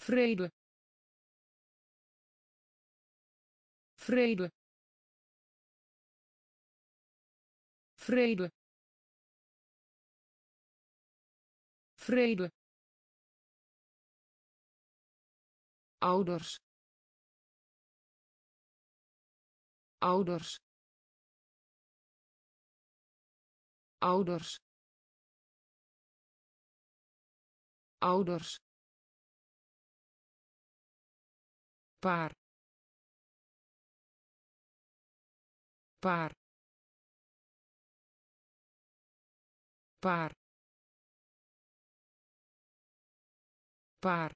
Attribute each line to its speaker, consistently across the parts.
Speaker 1: vrede, vrede, vrede, vrede, ouders, ouders, ouders, ouders, paar, paar, paar, paar,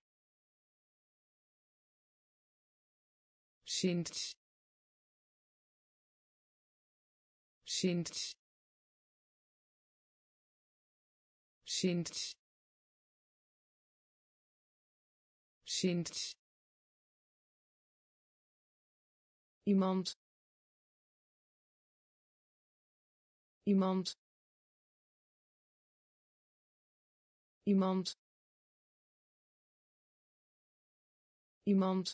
Speaker 1: sinds, sinds, sinds, sinds, iemand, iemand, iemand, iemand,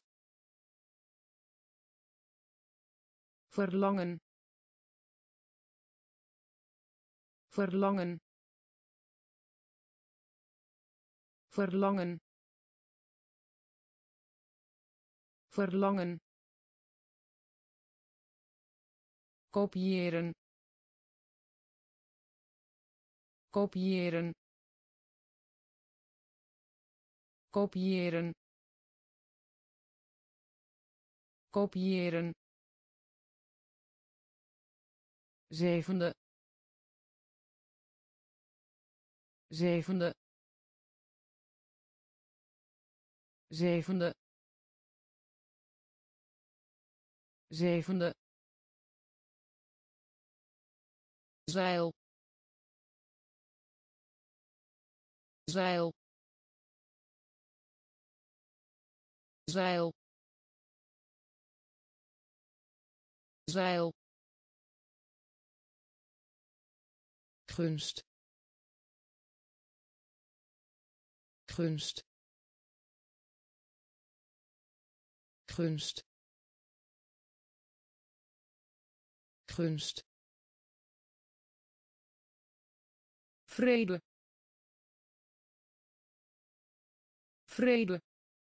Speaker 1: verlangen, verlangen, verlangen, verlangen, kopiëren, kopiëren, kopiëren, kopiëren, zevende, zevende, zevende, zevende, zeil, zeil, zeil, zeil, gunst, gunst, gunst, gunst, vrede, vrede,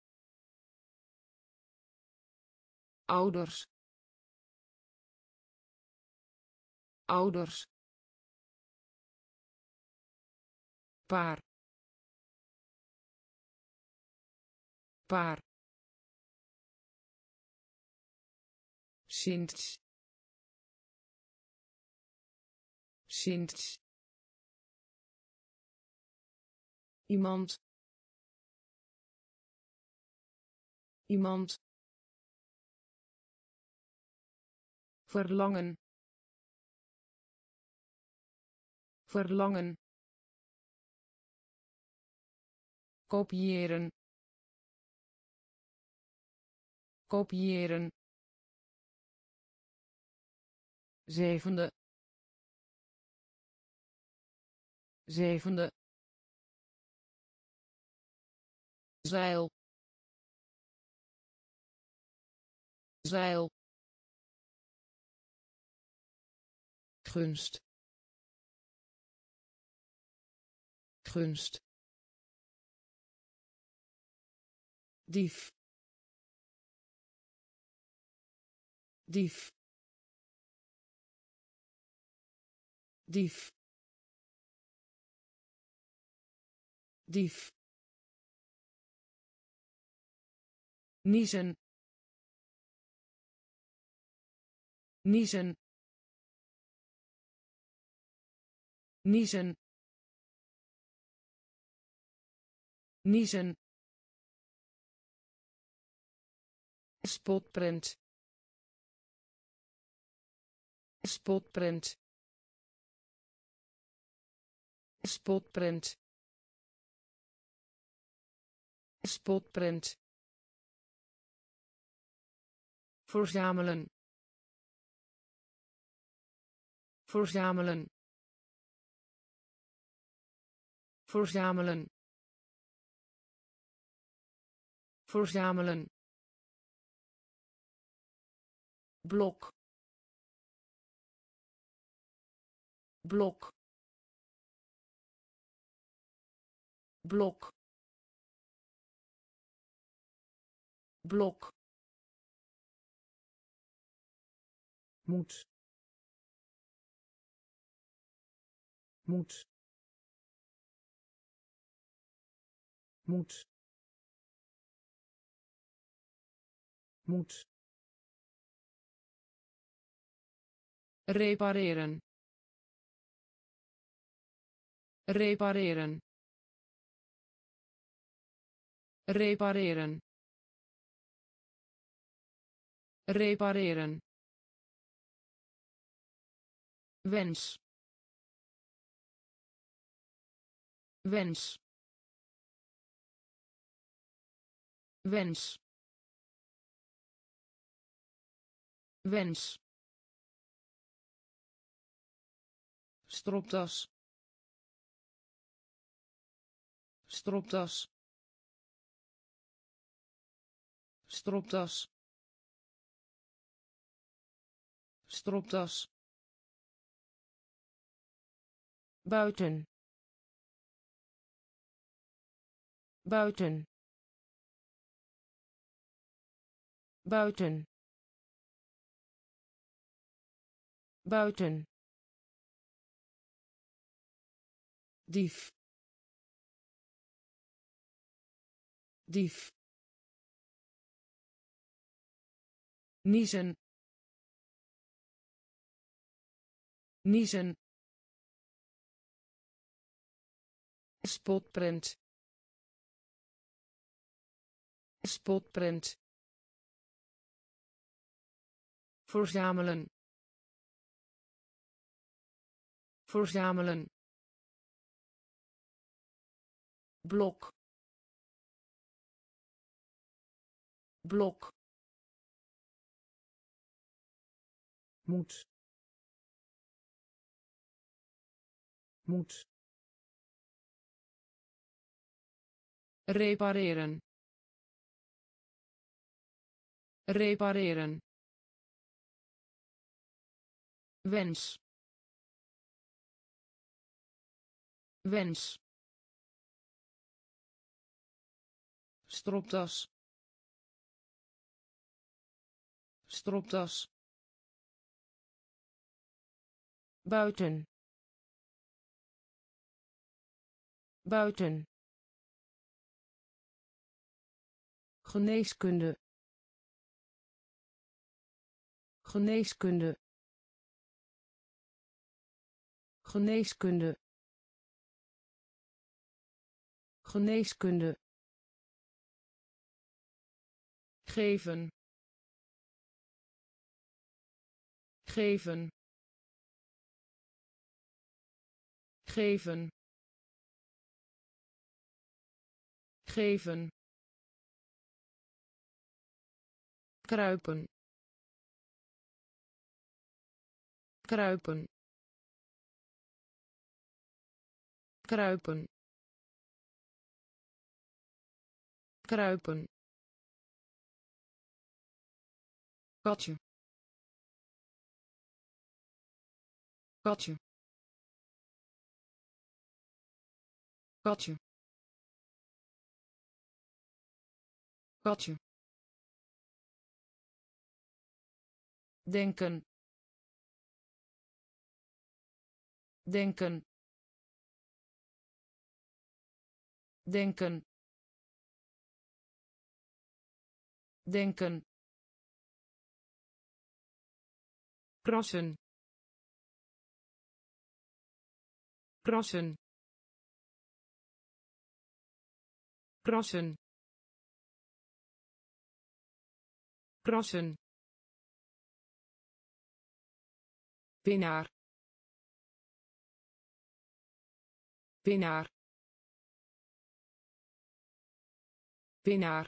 Speaker 1: ouders, ouders, paar, paar, sinds, sinds, iemand, iemand, verlangen, verlangen, kopiëren, kopiëren, zevende, zevende, zeil, zeil, gunst, gunst, dief, dief, dief, dief, niezen, niezen, niezen, niezen, spotprint, spotprint, spotprint, spotprint, verzamelen, verzamelen, verzamelen, verzamelen, blok, blok, blok, blok, moet, moet, moet, moet, repareren, repareren, repareren, repareren, wens, wens, wens, wens, stropdas, stropdas, stropdas, stropdas, buiten, buiten, buiten, buiten, dief, dief, niezen, niezen, spotprint, spotprint, verzamelen, verzamelen, blok, blok, moet, moet, repareren, repareren, wens, wens, stropdas, stropdas, buiten, buiten, geneeskunde, geneeskunde, geneeskunde, geneeskunde, geven, geven, geven, geven, kruipen, kruipen, kruipen, kruipen, katje, katje, katje, katje, denken, denken, denken, denken, krassen, krassen, krassen, krassen, winnaar, winnaar, winnaar,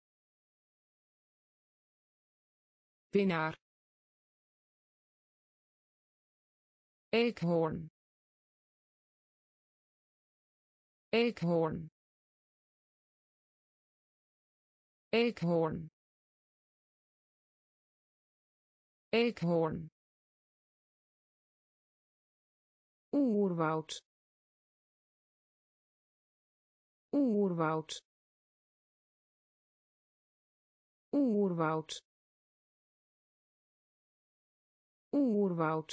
Speaker 1: winnaar, eekhoorn, eekhoorn, eekhoorn eekhoorn oerwoud oerwoud oerwoud oerwoud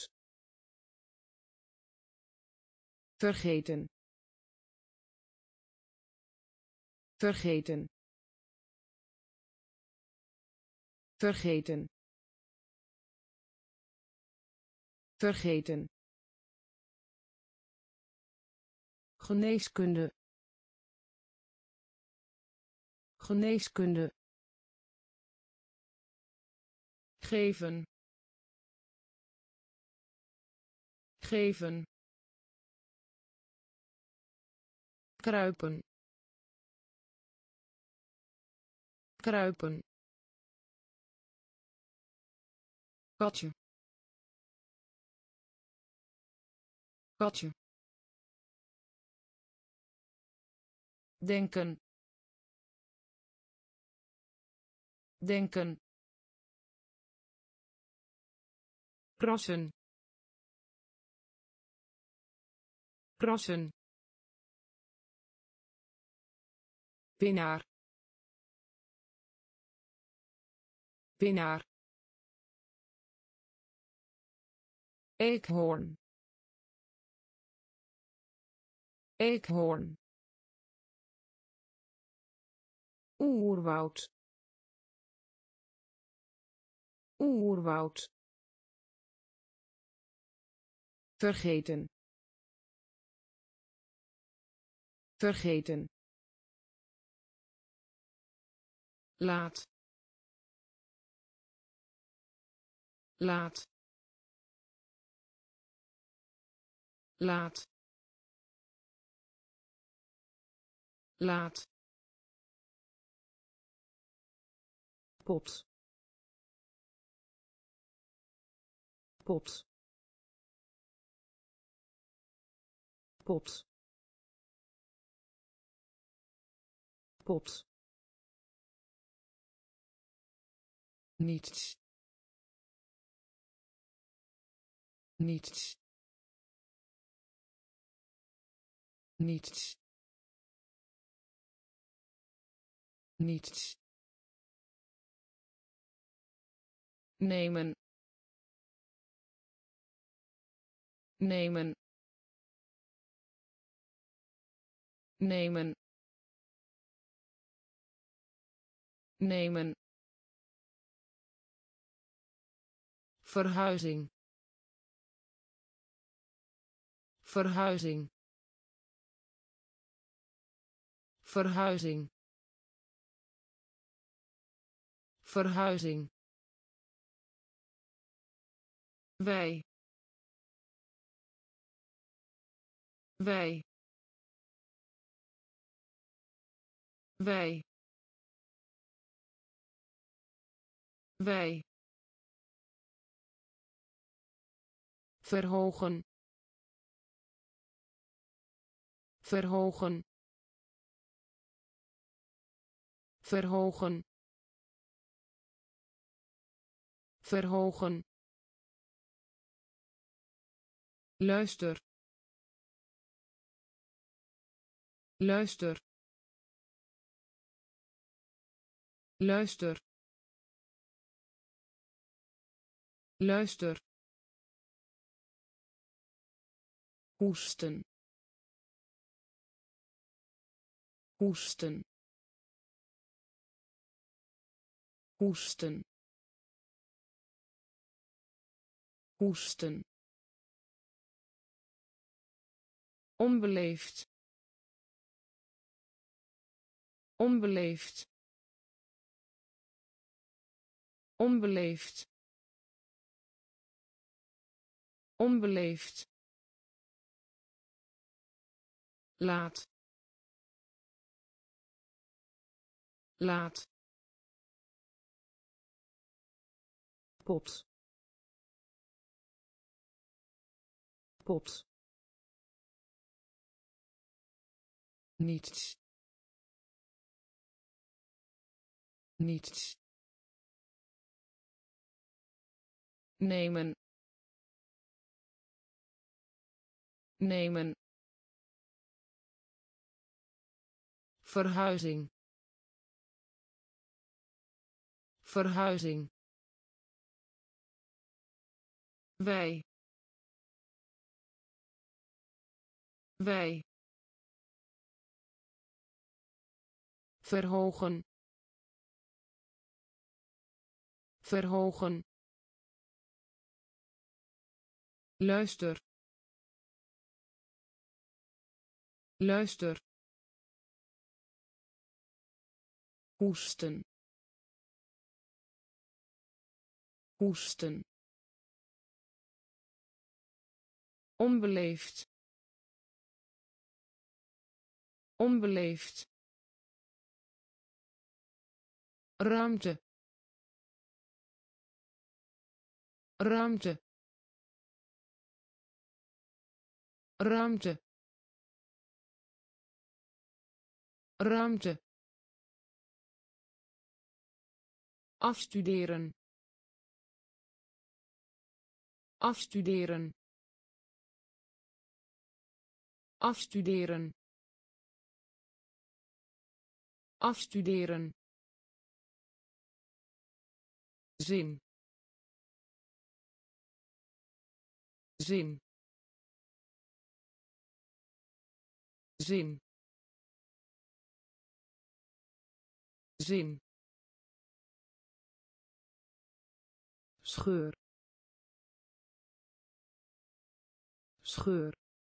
Speaker 1: vergeten vergeten vergeten vergeten geneeskunde geneeskunde geven geven kruipen kruipen katje katje denken denken krassen krassen winnaar winnaar eekhoorn eekhoorn oerwoud oerwoud vergeten vergeten laat laat laat laat pot pot pot pot niets niets niets niets nemen nemen nemen nemen verhuizing verhuizing verhuizing verhuizing wij wij wij wij verhogen verhogen verhogen verhogen luister luister luister luister hoesten hoesten hoesten hoesten onbeleefd onbeleefd onbeleefd onbeleefd laat laat pot pot niets niets nemen nemen verhuizing verhuizing wij wij verhogen verhogen luister luister hoesten hoesten onbeleefd onbeleefd ruimte ruimte ruimte ruimte afstuderen afstuderen afstuderen afstuderen zin zin zin zin scheur scheur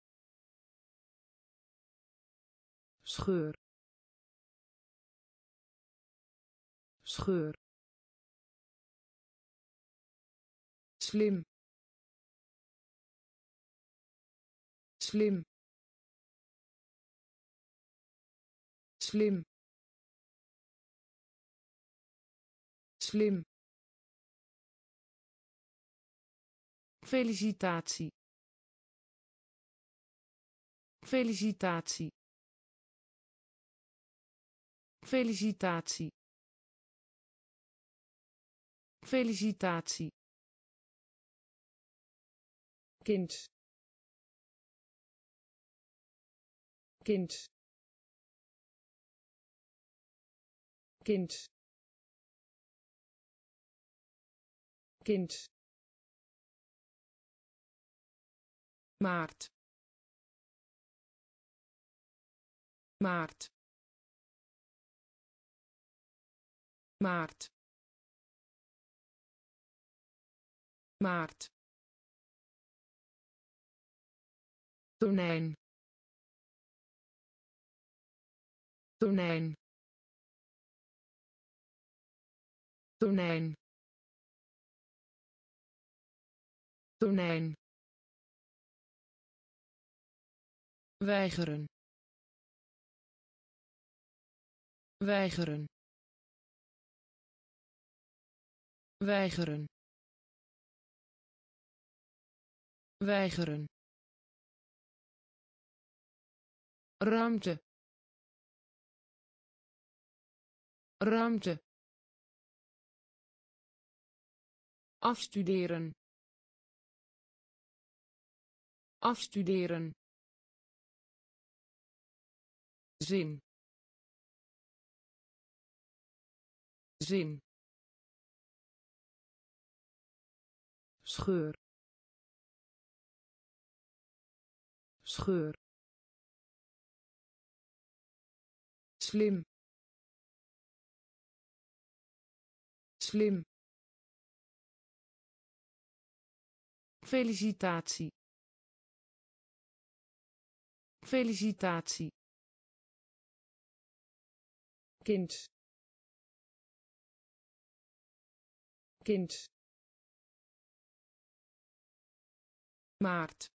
Speaker 1: scheur scheur slim slim slim slim felicitatie felicitatie felicitatie felicitatie kind kind kind kind maart maart maart maart tonijn tonijn tonijn tonijn weigeren weigeren weigeren weigeren ruimte ruimte afstuderen afstuderen zin zin scheur scheur slim slim felicitatie felicitatie kind kind maart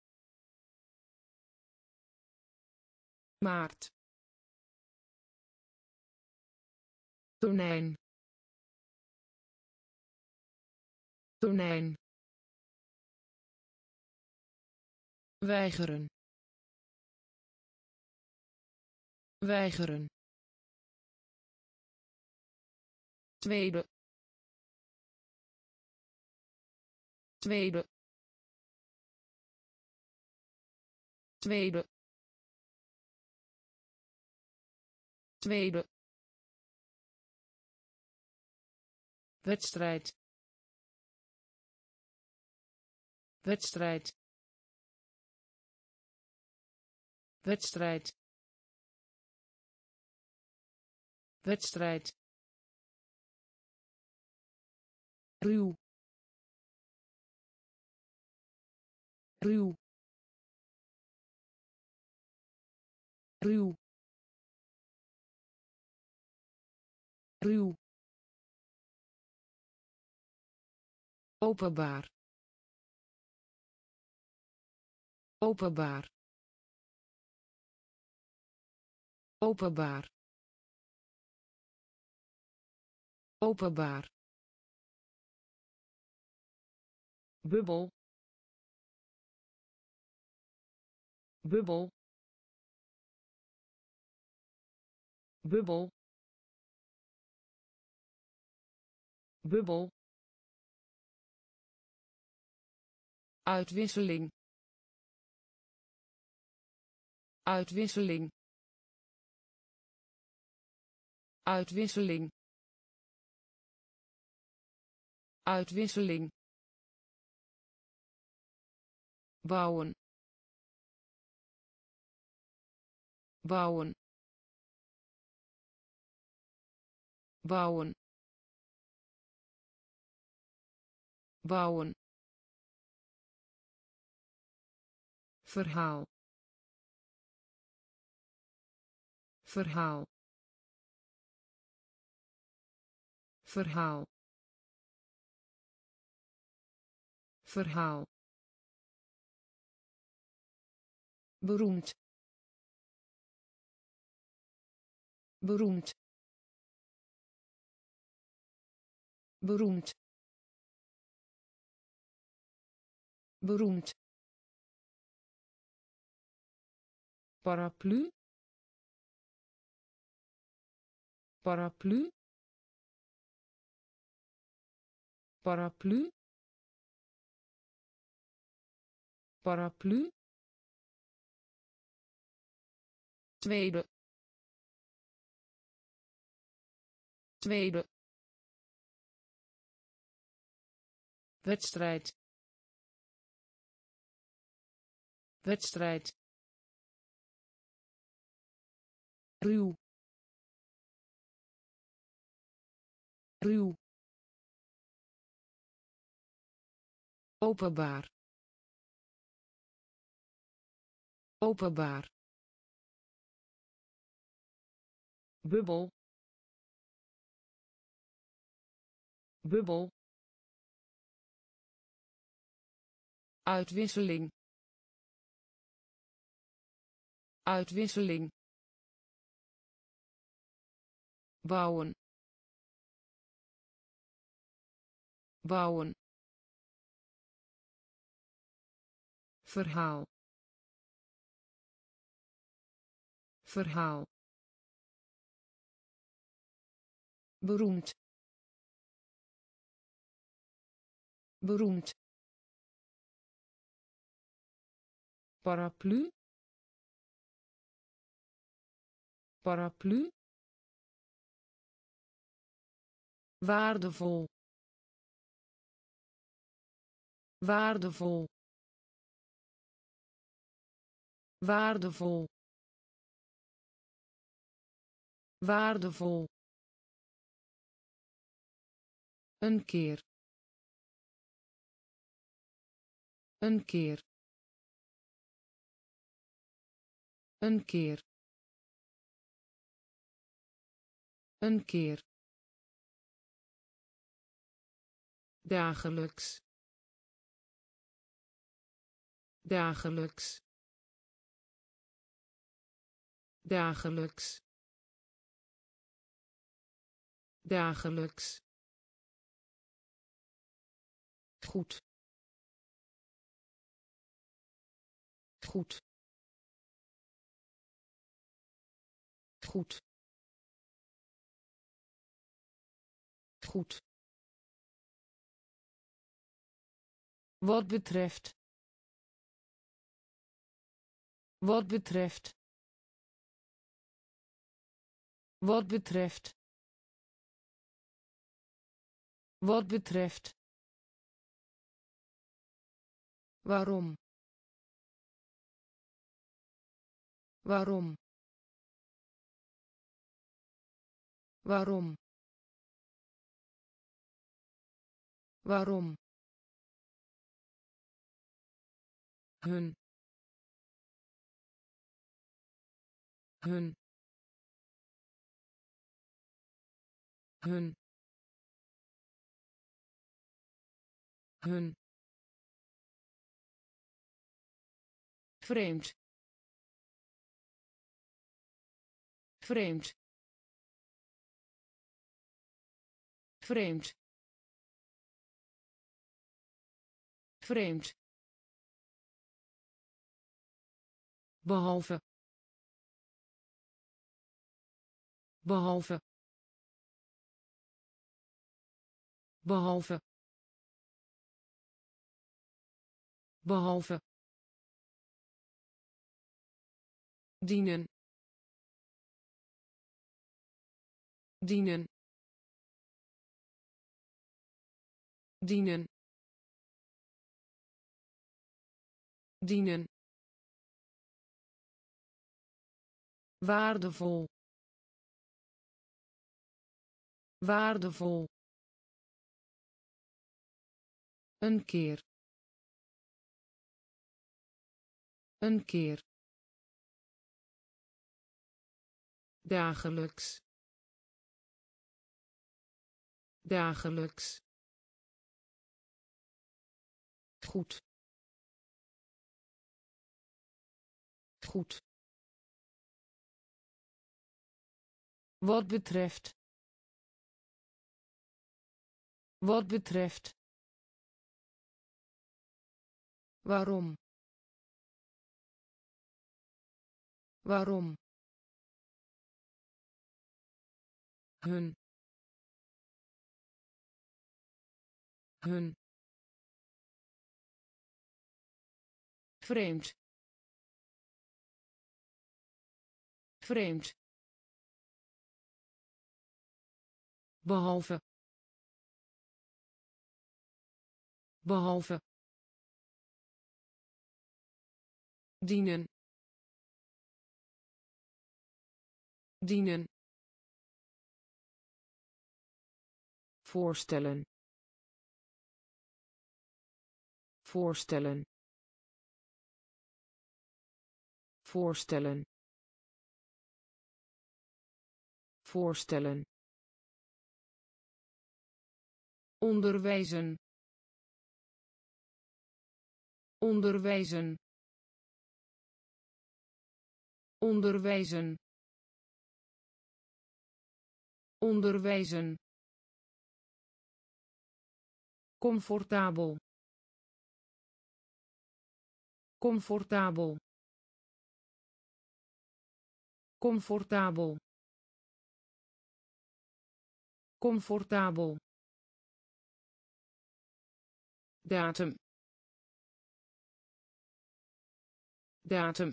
Speaker 1: maart tonijn tonijn weigeren weigeren tweede, tweede, tweede, tweede, wedstrijd, wedstrijd, wedstrijd, wedstrijd, ruw, ruw, ruw, ruw, openbaar, openbaar, openbaar, openbaar, bubbel, bubbel, bubbel, bubbel, uitwisseling, uitwisseling, uitwisseling, uitwisseling, bouwen, bouwen, bouwen, bouwen, verhaal, verhaal, verhaal, verhaal, beroemd, beroemd, beroemd, beroemd, paraplu, paraplu, paraplu, paraplu, tweede, tweede, wedstrijd, wedstrijd, ruw, ruw, openbaar, openbaar, bubbel, bubbel, uitwisseling, uitwisseling, bouwen, bouwen, verhaal, verhaal, beroemd, beroemd, paraplu, paraplu, waardevol, waardevol, waardevol, waardevol, een keer, een keer, een keer, een keer, dagelijks, dagelijks, dagelijks, dagelijks, goed, goed, goed, goed. Wat betreft. Wat betreft. Wat betreft. Wat betreft. Waarom? Waarom? Waarom? Waarom? Hun. Hun. Hun. Hun. Vreemd. Vreemd. Vreemd. Vreemd. Behalve. Behalve. Behalve. Behalve. Dienen. Dienen. Dienen. Dienen. Waardevol. Waardevol. Een keer. Een keer. Dagelijks. Dagelijks. Goed. Goed. Wat betreft. Wat betreft. Waarom? Waarom? Hun. Hun. Vreemd. Vreemd. Behalve. Behalve. Dienen. Dienen. Voorstellen. Voorstellen. Voorstellen. Voorstellen. Onderwijzen. Onderwijzen. Onderwijzen. Onderwijzen. Comfortabel. Comfortabel. Comfortabel. Comfortabel. Datum. Datum.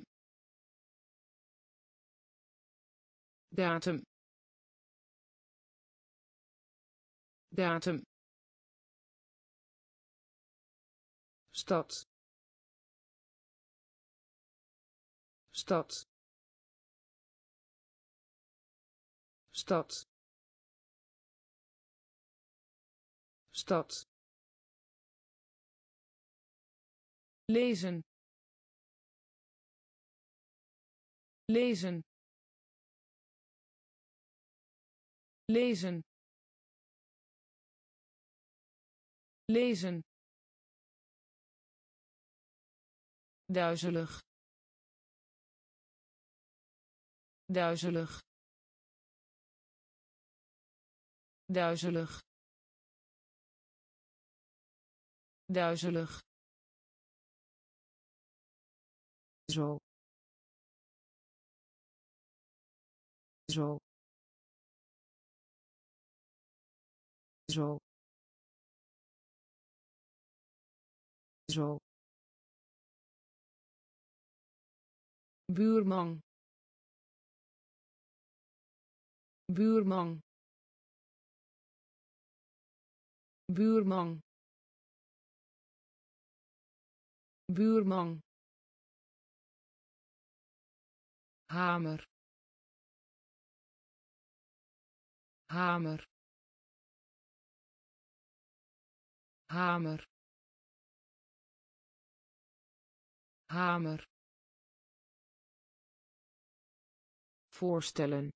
Speaker 1: Datum. Datum. Stad. Stad. Stad. Stad. Lezen. Lezen. Lezen. Lezen. Duizelig. Duizelig. Duizelig. Duizelig. Zo. Zo. zo, zo, buurman, buurman, buurman, buurman, hamer, hamer, hamer, hamer, voorstellen,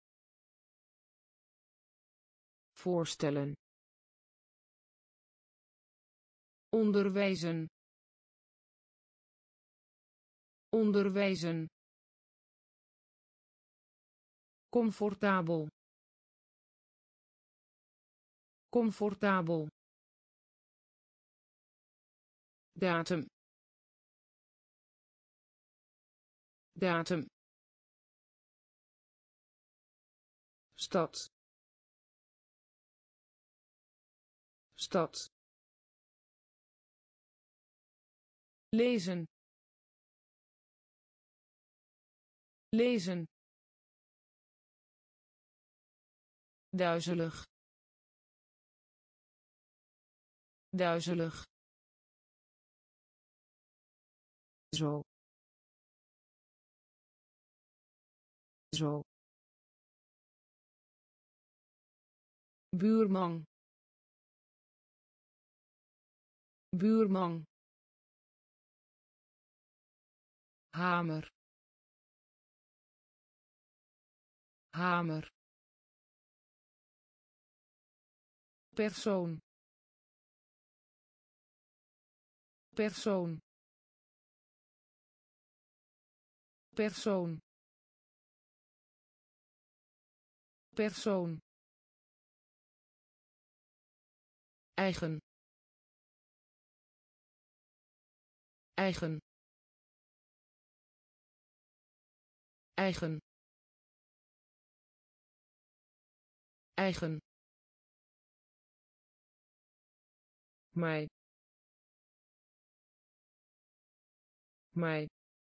Speaker 1: voorstellen, onderwijzen, onderwijzen, comfortabel, comfortabel, datum, datum, stad, stad, lezen, lezen, duizelig, duizelig, zo, zo, buurman, buurman, hamer, hamer, persoon, persoon, persoon, persoon, eigen, eigen, eigen, eigen, mij, mij,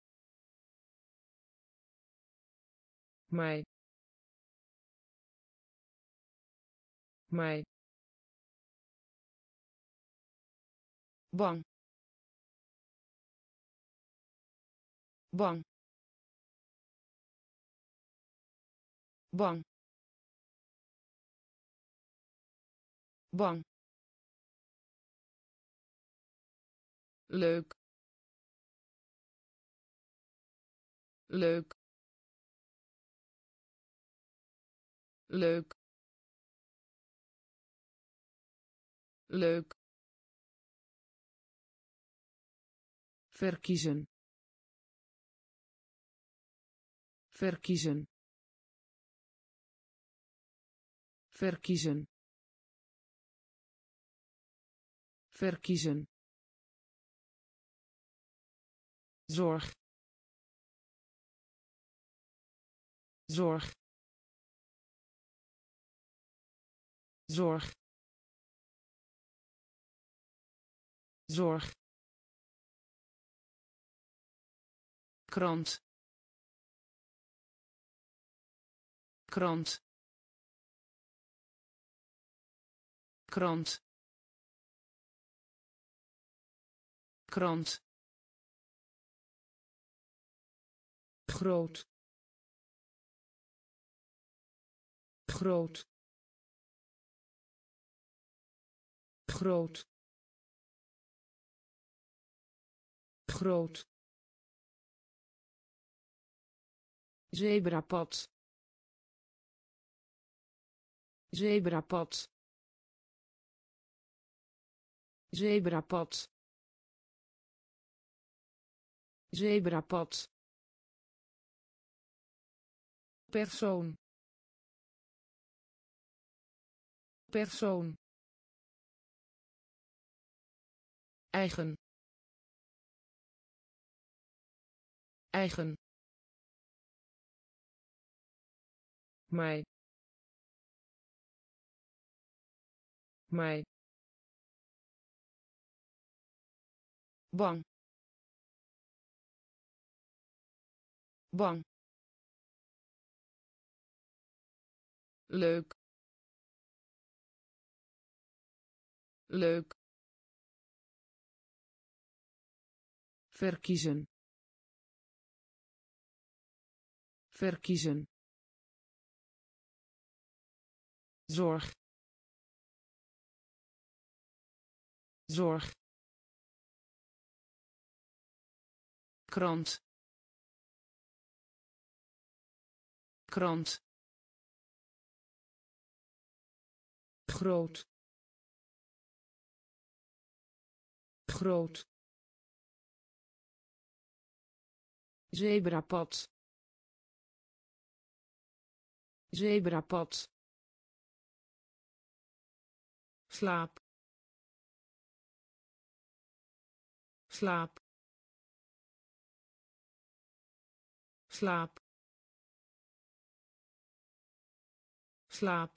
Speaker 1: mij, mij, bang, bang, bang, bang, leuk, leuk, leuk, leuk, verkiezen, verkiezen, verkiezen, verkiezen, zorg, zorg, zorg, zorg, krant, krant, krant, krant, groot, groot, groot, groot, zebrapad, zebrapad, zebrapad, zebrapad, persoon, persoon, eigen, eigen, mij, mij bang bang leuk leuk verkiezen verkiezen zorg zorg krant krant groot groot zebrapad zebrapad slaap slaap slaap slaap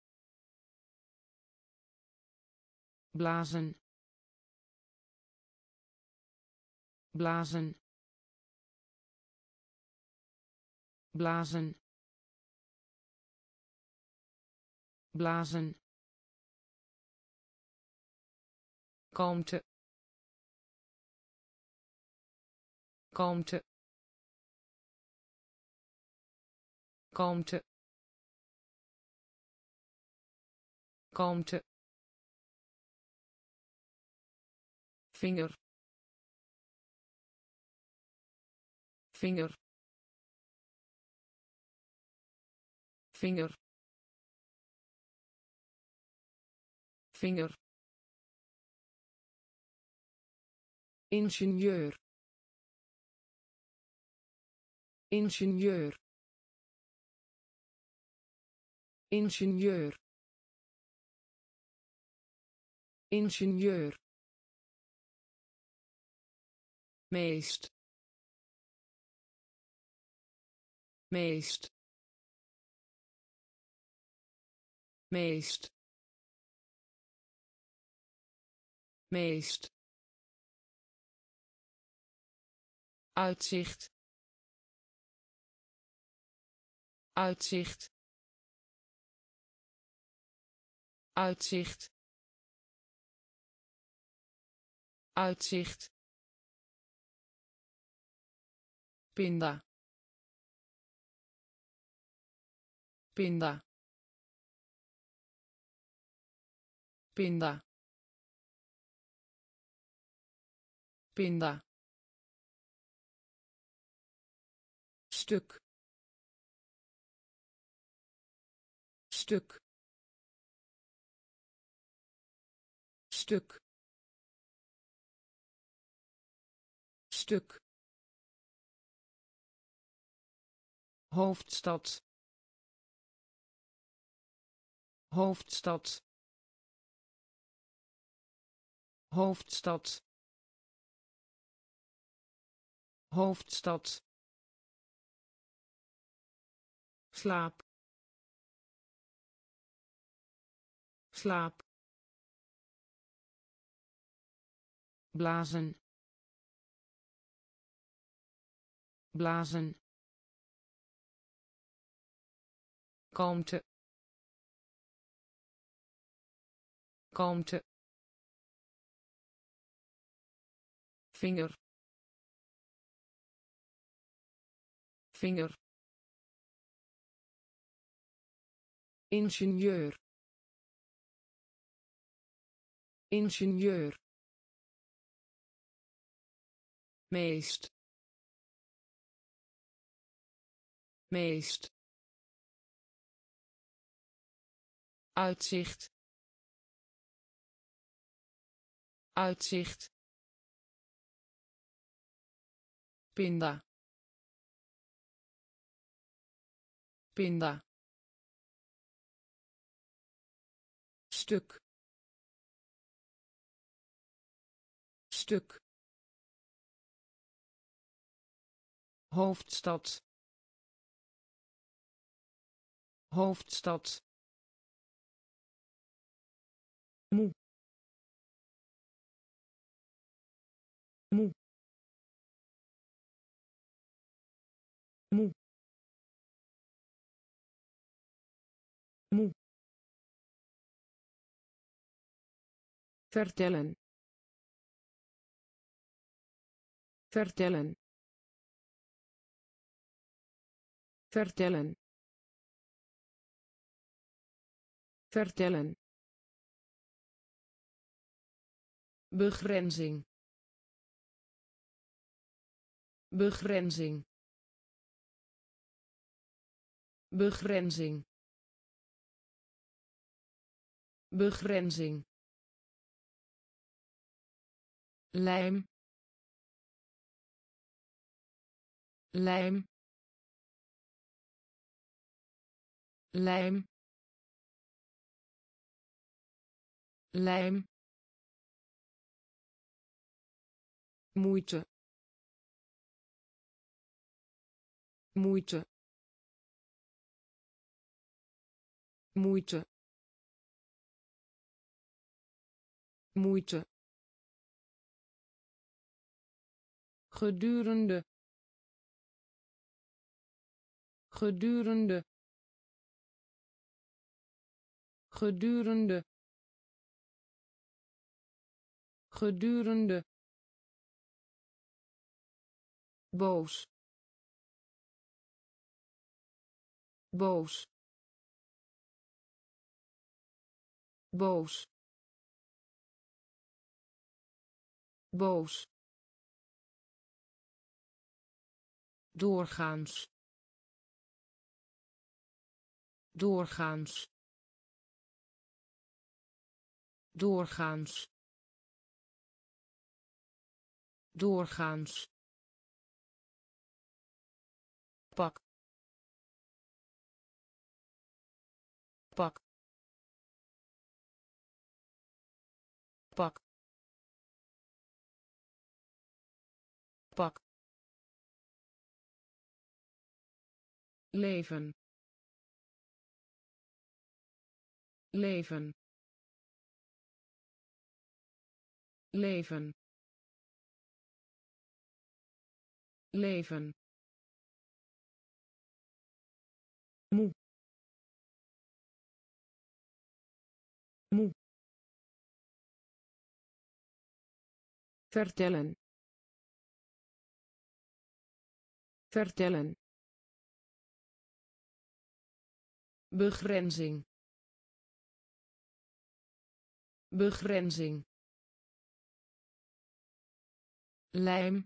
Speaker 1: blazen blazen blazen blazen kalmte kalmte kalmte kalmte vinger vinger vinger vinger ingenieur ingenieur ingenieur ingenieur meest meest meest meest uitzicht uitzicht uitzicht uitzicht pinda pinda pinda pinda stuk stuk stuk stuk hoofdstad hoofdstad hoofdstad hoofdstad slaap slaap blazen blazen kalmte kalmte vinger vinger ingenieur ingenieur meest meest uitzicht uitzicht pinda pinda stuk stuk hoofdstad hoofdstad moe moe moe moe vertellen vertellen vertellen vertellen begrenzing begrenzing begrenzing begrenzing lijm lijm lijm lijm moeite moeite moeite moeite gedurende gedurende gedurende gedurende boos boos boos boos doorgaans doorgaans doorgaans doorgaans pak pak pak pak leven leven leven leven moe moe vertellen vertellen begrenzing begrenzing lijm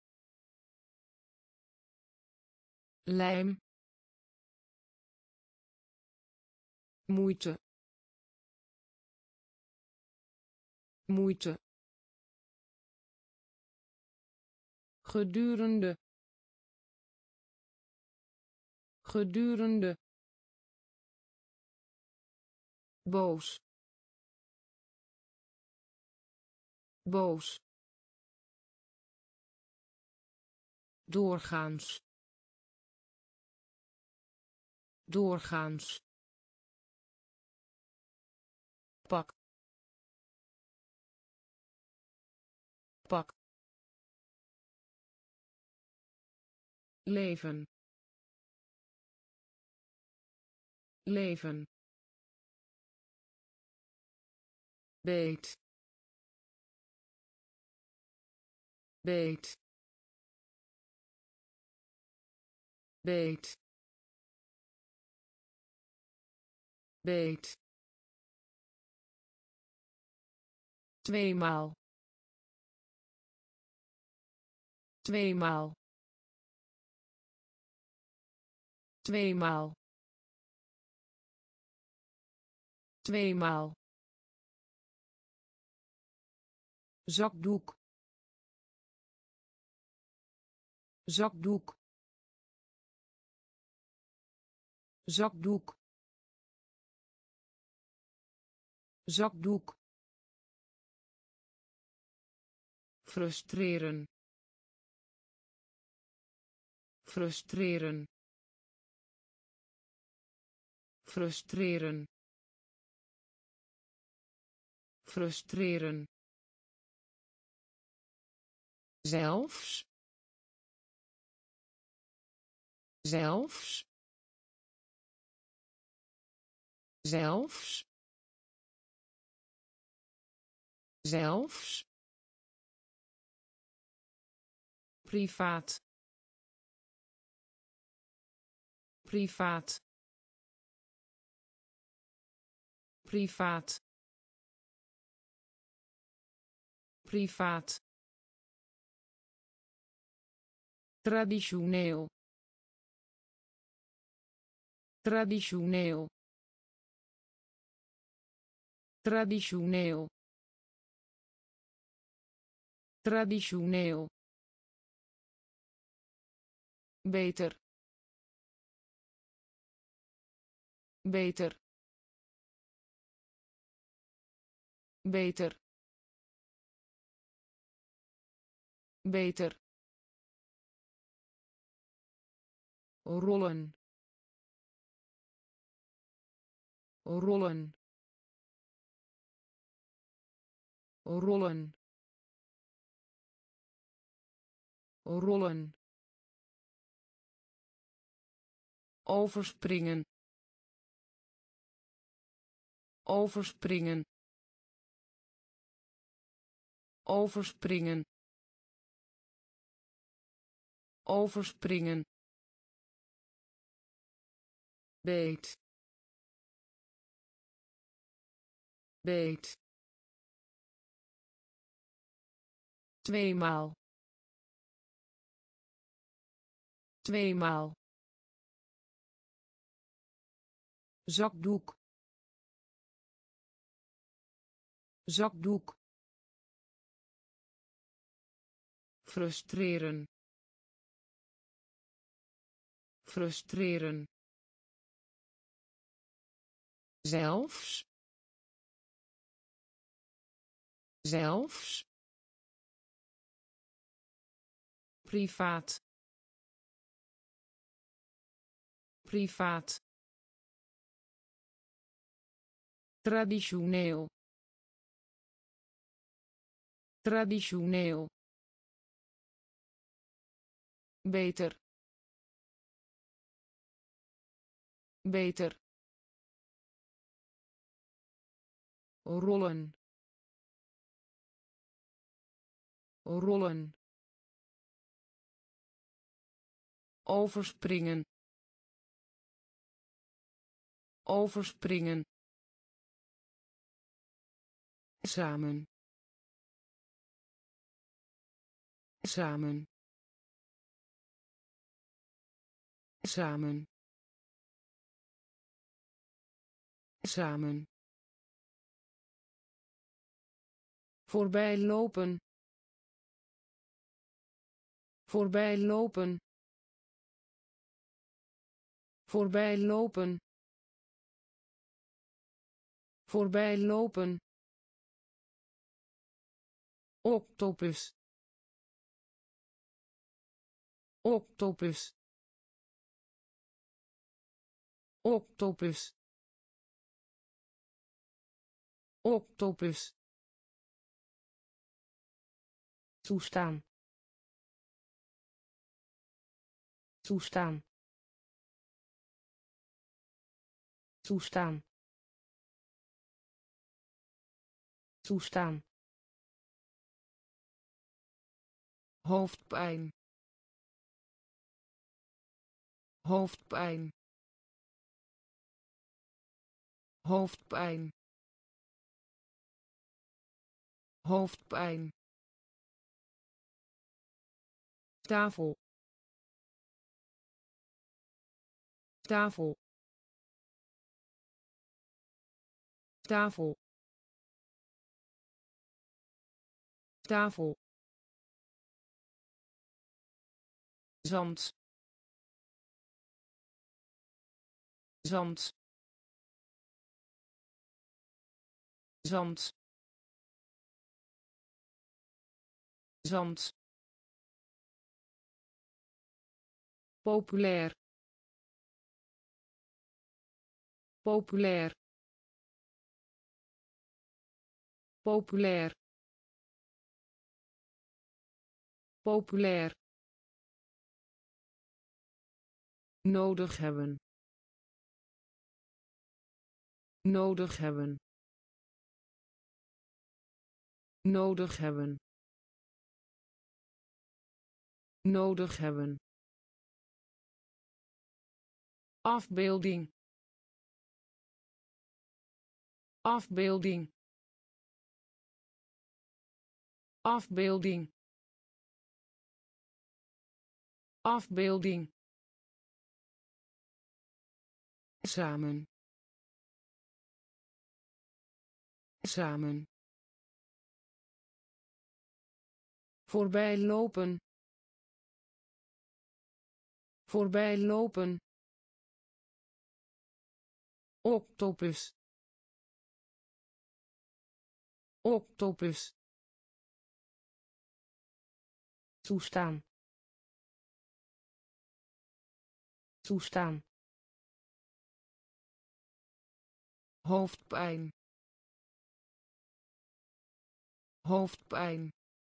Speaker 1: lijm moeite moeite gedurende gedurende boos boos doorgaans doorgaans pak pak leven leven beet beet beet beet tweemaal tweemaal tweemaal tweemaal zakdoek zakdoek zakdoek zakdoek frustreren frustreren frustreren frustreren, zelfs, zelfs, zelfs, zelfs, privaat, privaat, privaat, privaat, traditioneel, traditioneel, traditioneel, traditioneel, beter, beter, beter, beter, rollen, rollen, rollen, rollen, overspringen, overspringen, overspringen, overspringen, beet, beet, tweemaal, tweemaal, zakdoek, zakdoek, frustreren, frustreren, zelfs, zelfs, privaat, privaat, traditioneel, traditioneel, beter, beter, rollen, rollen, overspringen, overspringen, samen, samen, samen, samen, voorbij lopen, voorbij lopen, voorbij lopen, voorbij lopen, octopus, octopus, octopus, octopus, toestaan, toestaan, toestaan, toestaan, hoofdpijn, hoofdpijn, hoofdpijn, hoofdpijn, tafel, tafel, tafel, tafel, zand, zand, zand, zand, populair, populair, populair populair nodig hebben nodig hebben nodig hebben nodig hebben afbeelding afbeelding afbeelding afbeelding samen samen voorbij lopen voorbij lopen octopus octopus toestaan toestaan hoofdpijn hoofdpijn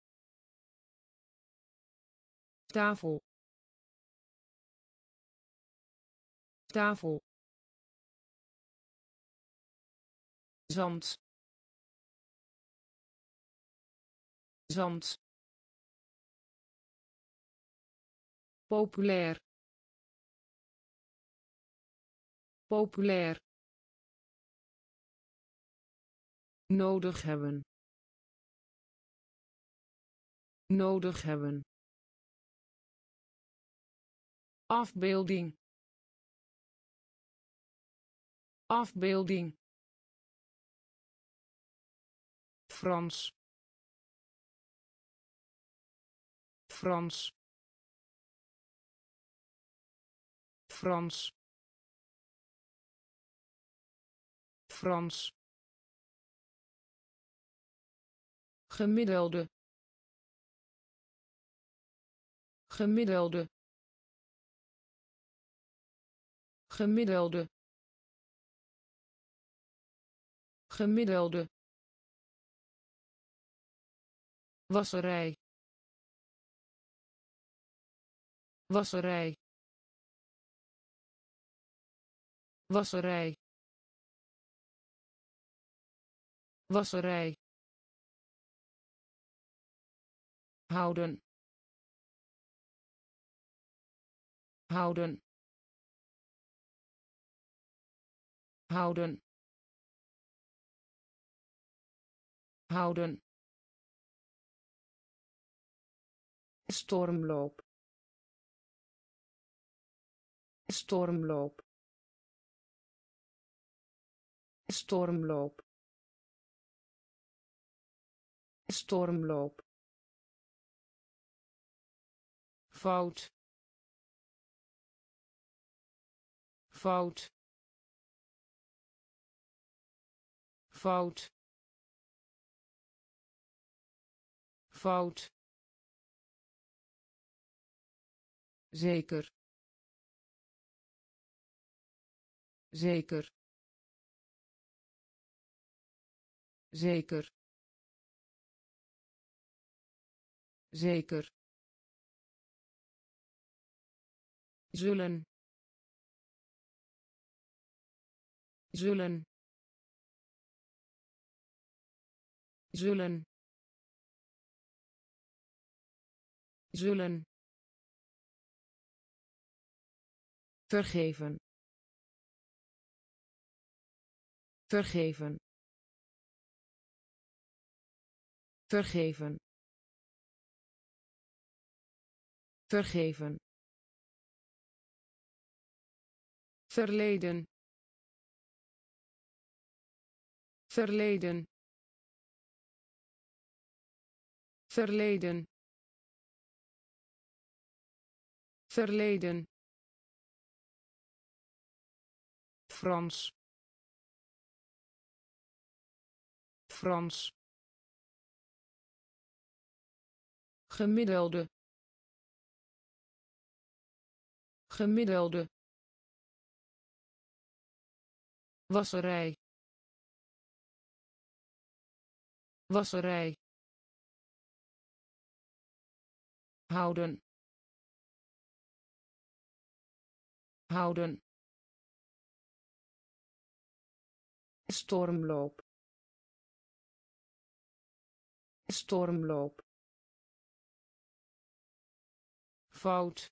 Speaker 1: tafel tafel zand zand populair populair nodig hebben nodig hebben afbeelding afbeelding Frans Frans Frans Frans gemiddelde gemiddelde gemiddelde gemiddelde wasserij wasserij wasserij wasserij houden houden houden houden stormloop stormloop stormloop stormloop fout fout fout fout zeker zeker zeker zeker zullen zullen zullen zullen vergeven vergeven vergeven vergeven verleden verleden verleden verleden Frans Frans gemiddelde gemiddelde wasserij wasserij houden houden stormloop stormloop fout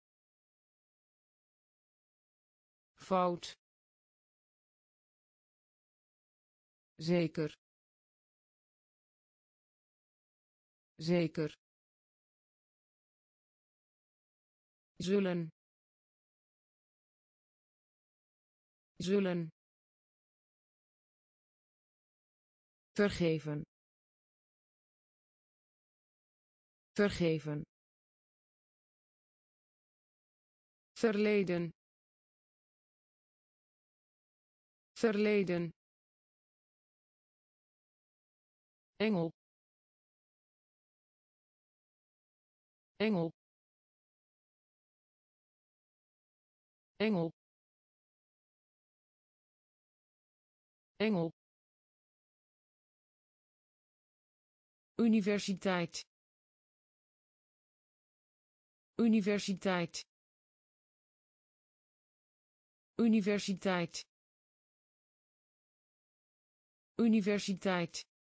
Speaker 1: fout zeker zeker zullen zullen vergeven vergeven verleden verleden engel engel engel engel universiteit universiteit universiteit universiteit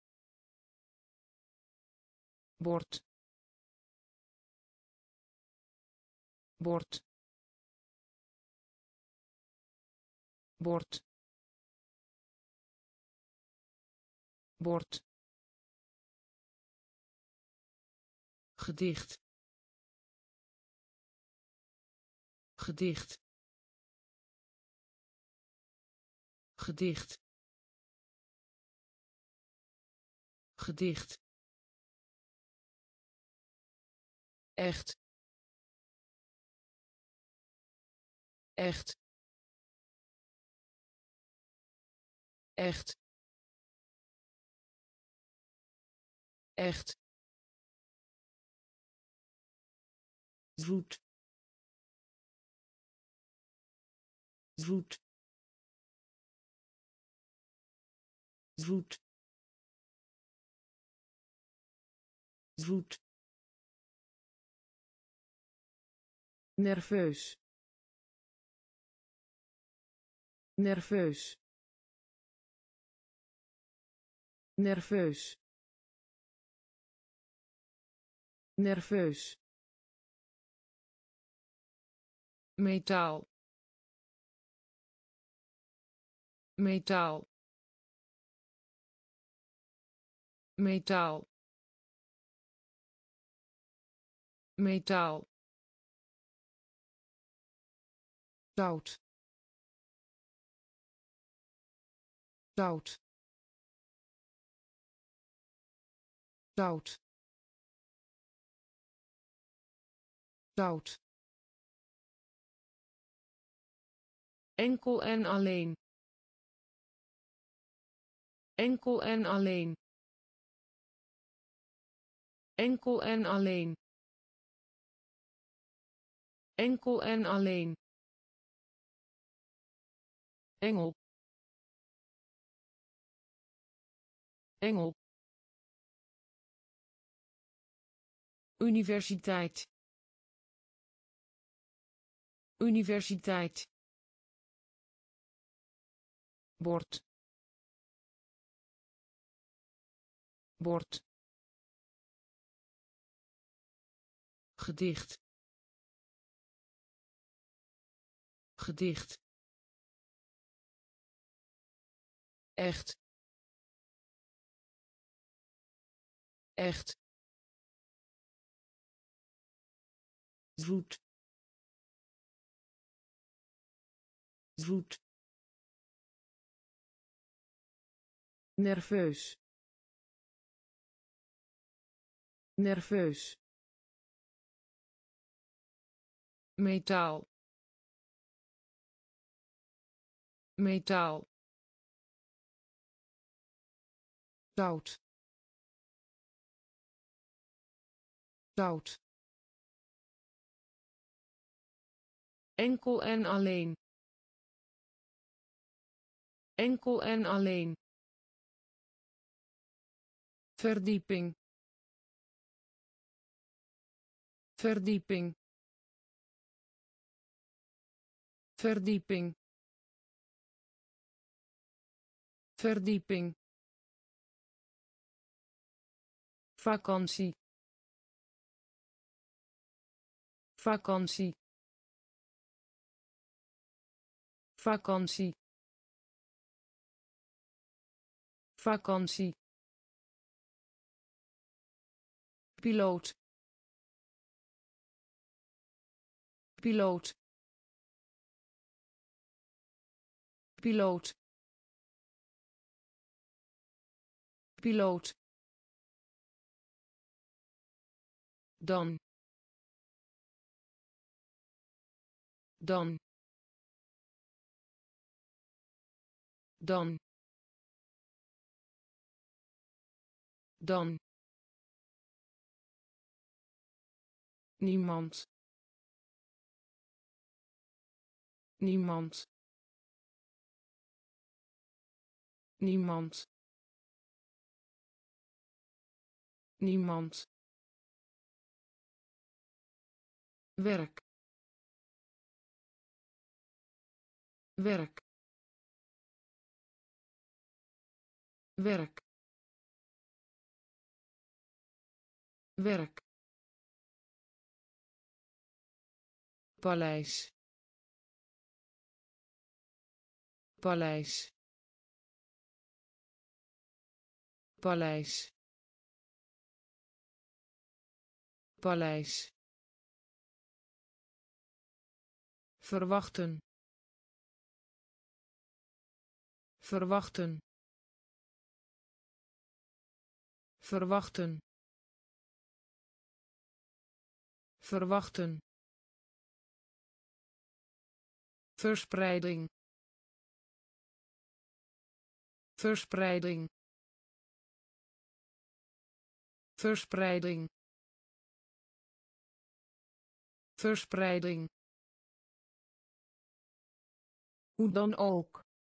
Speaker 1: bord bord bord bord gedicht gedicht gedicht gedicht echt echt echt echt zoet zoet zoet zoet nerveus nerveus nerveus nerveus metaal metaal metaal metaal zout zout zout zout enkel en alleen enkel en alleen enkel en alleen enkel en alleen engel engel universiteit universiteit bord bord gedicht gedicht echt echt zoet zoet nerveus nerveus metaal metaal zout zout enkel en alleen enkel en alleen verdieping verdieping verdieping verdieping vakantie vakantie vakantie vakantie piloot piloot piloot piloot dan dan dan dan niemand niemand niemand niemand werk werk werk werk paleis paleis paleis paleis verwachten verwachten verwachten verwachten verspreiding verspreiding verspreiding verspreiding hoe dan ook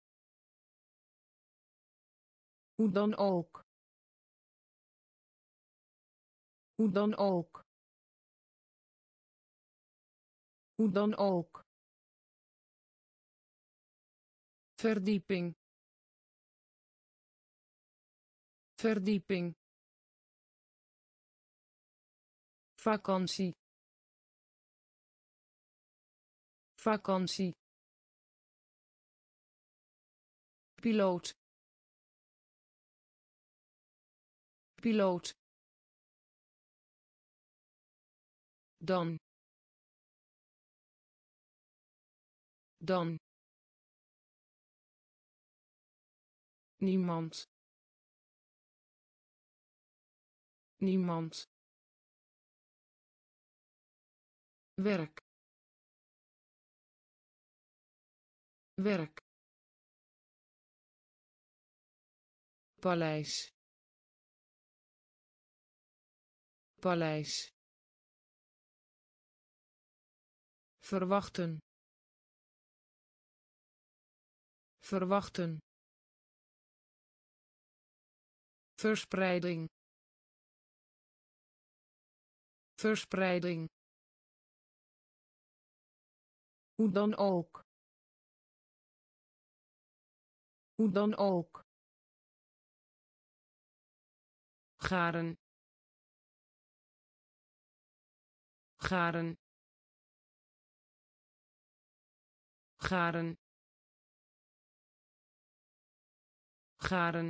Speaker 1: hoe dan ook hoe dan ook hoe dan ook verdieping verdieping vakantie vakantie piloot piloot dan dan niemand niemand werk werk paleis paleis verwachten verwachten verspreiding verspreiding hoe dan ook hoe dan ook garen garen garen garen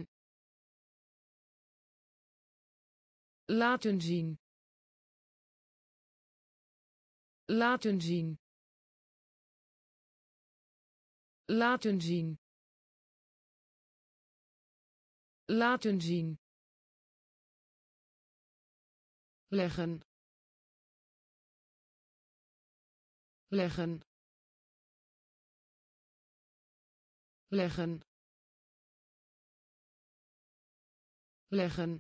Speaker 1: laten zien laten zien laten zien laten zien leggen leggen leggen leggen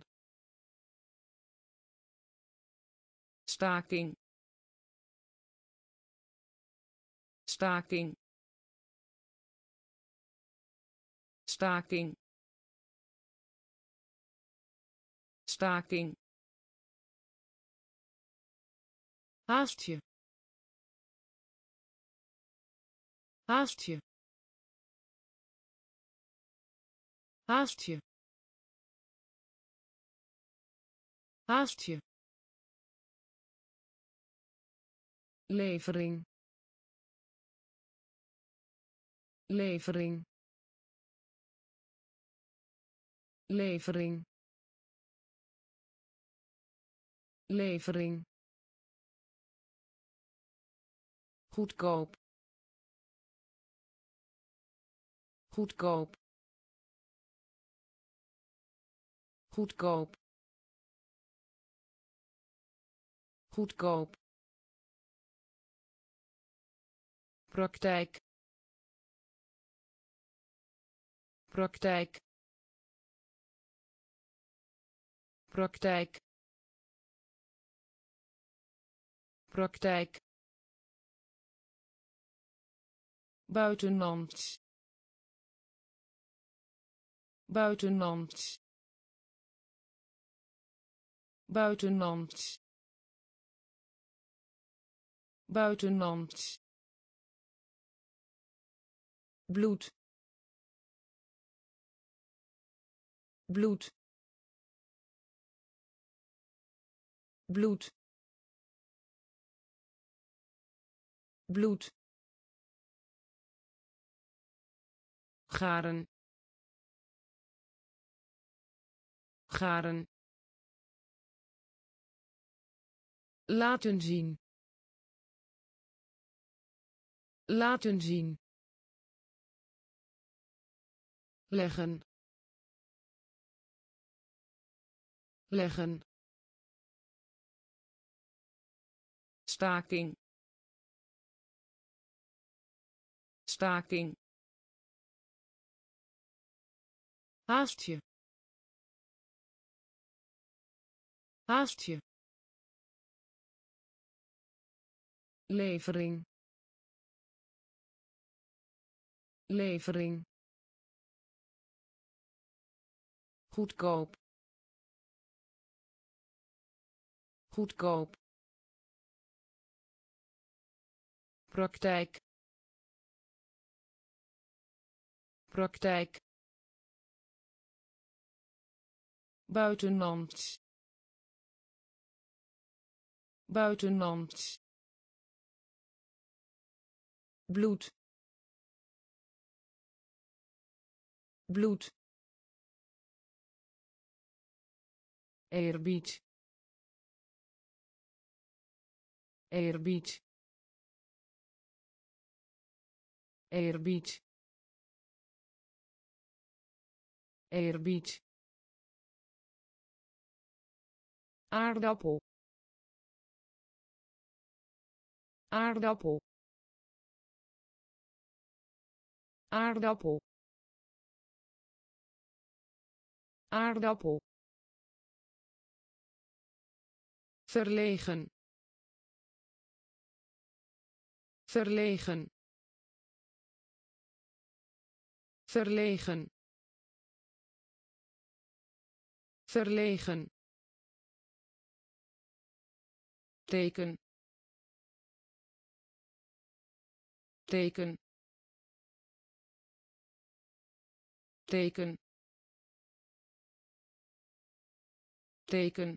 Speaker 1: staking staking staking staking, haast je, haast je, haast je, haast je, levering, levering, levering, levering, goedkoop, goedkoop, goedkoop, goedkoop, praktijk, praktijk, praktijk, praktijk, buitenlands, buitenlands, buitenlands, buitenlands, bloed, bloed, bloed, bloed, garen, garen, laten zien, laten zien, leggen, leggen, staking, staking, haast je, haast je, levering, levering, goedkoop, goedkoop, praktijk, praktijk, buitenlands, buitenlands, bloed, bloed, eerbied, eerbied, eerbied, eerbied, aardappel, aardappel, aardappel, aardappel, verlegen, verlegen, verlegen, verlegen, teken, teken, teken, teken,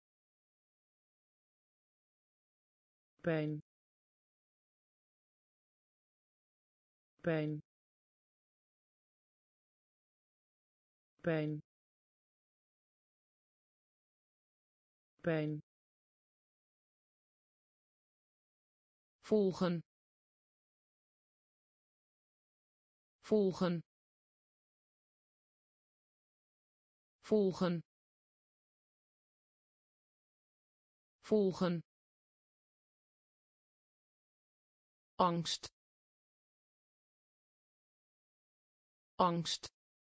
Speaker 1: pijn, pijn, pijn, pijn, volgen, volgen, volgen, volgen, angst, angst,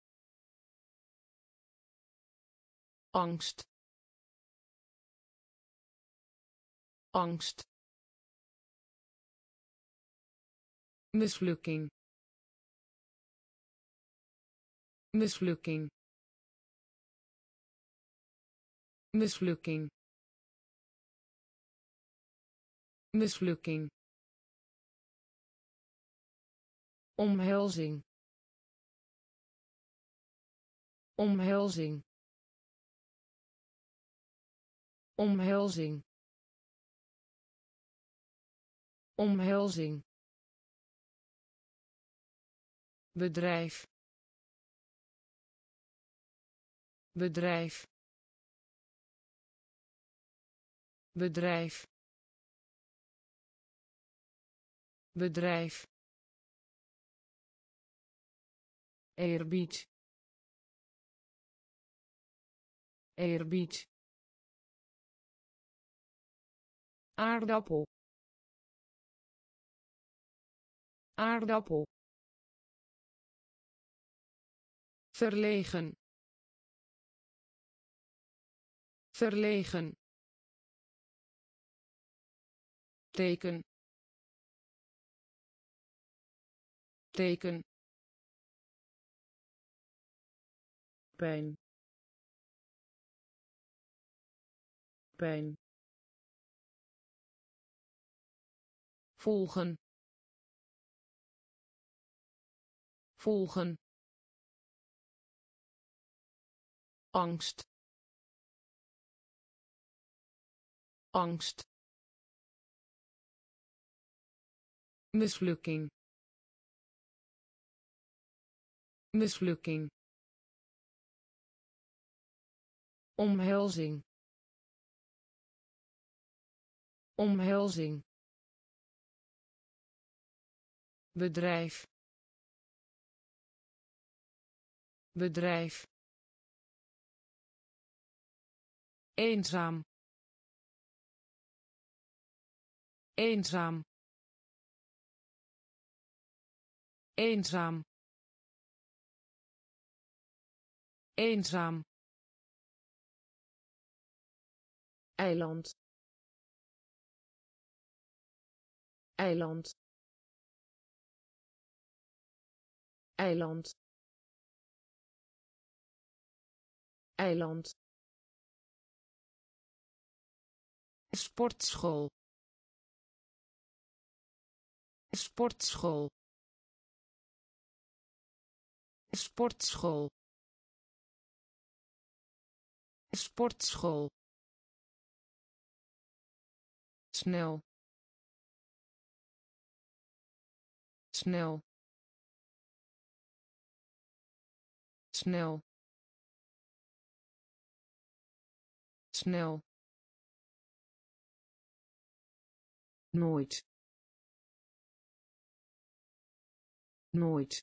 Speaker 1: angst, angst, mislukking, mislukking, mislukking mislukking omhelzing omhelzing omhelzing omhelzing bedrijf bedrijf bedrijf bedrijf eerbied eerbied aardappel aardappel verlegen verlegen teken teken pijn pijn volgen volgen angst angst mislukking mislukking omhelzing omhelzing bedrijf bedrijf eenzaam eenzaam eenzaam eenzaam eiland eiland eiland eiland sportschool sportschool sportschool sportschool snel snel snel snel nooit nooit